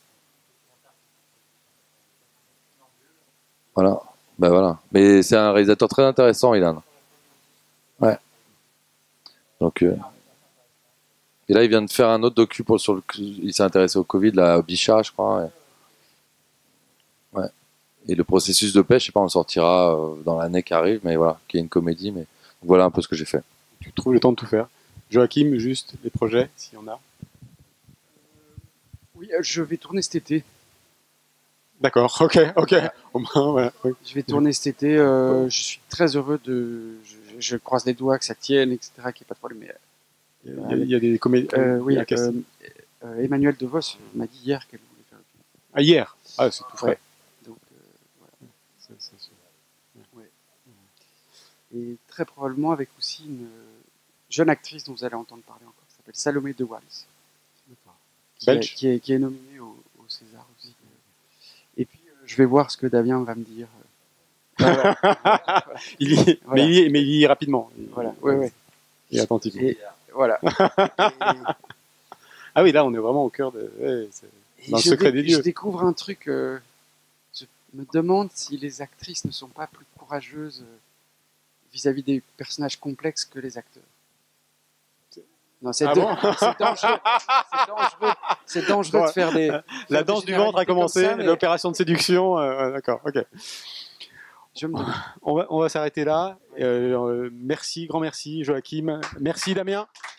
Voilà. Ben voilà. Mais c'est un réalisateur très intéressant, Ilan. Ouais. Donc, et là, il vient de faire un autre docu il s'est intéressé au Covid, là, à Bichat, je crois. Ouais. Et le processus de paix, je sais pas, on le sortira dans l'année qui arrive, mais voilà, qui est une comédie. Mais voilà un peu ce que j'ai fait. Tu trouves le temps de tout faire. Joachim, juste les projets, s'il y en a. Oui, je vais tourner cet été. D'accord, ok. Au moins, voilà. Oui. Je vais tourner cet été. Je suis très heureux je croise les doigts que ça tienne, etc. Qu'il n'y ait pas de problème. Mais, il y a des comédies. oui, Emmanuelle DeVos m'a dit hier qu'elle voulait faire le film. Ah, hier. Ah, c'est tout frais. Ouais. Donc, voilà. Ouais. Et très probablement avec aussi une jeune actrice dont vous allez entendre parler encore, qui s'appelle Salomé de Wals. Qui est nominée au César aussi. Et puis, je vais voir ce que Damien va me dire. Voilà. Mais il y est rapidement. Voilà, ouais. Il est attentif. Et voilà. Ah oui, là, on est vraiment au cœur dans le secret des dieux. Je découvre un truc. Je me demande si les actrices ne sont pas plus courageuses vis-à-vis des personnages complexes que les acteurs. Non, c'est dangereux. C'est dangereux de faire des. La danse du ventre a commencé, l'opération de séduction. D'accord, ok. On va s'arrêter là. Merci, grand merci, Joachim. Merci, Damien.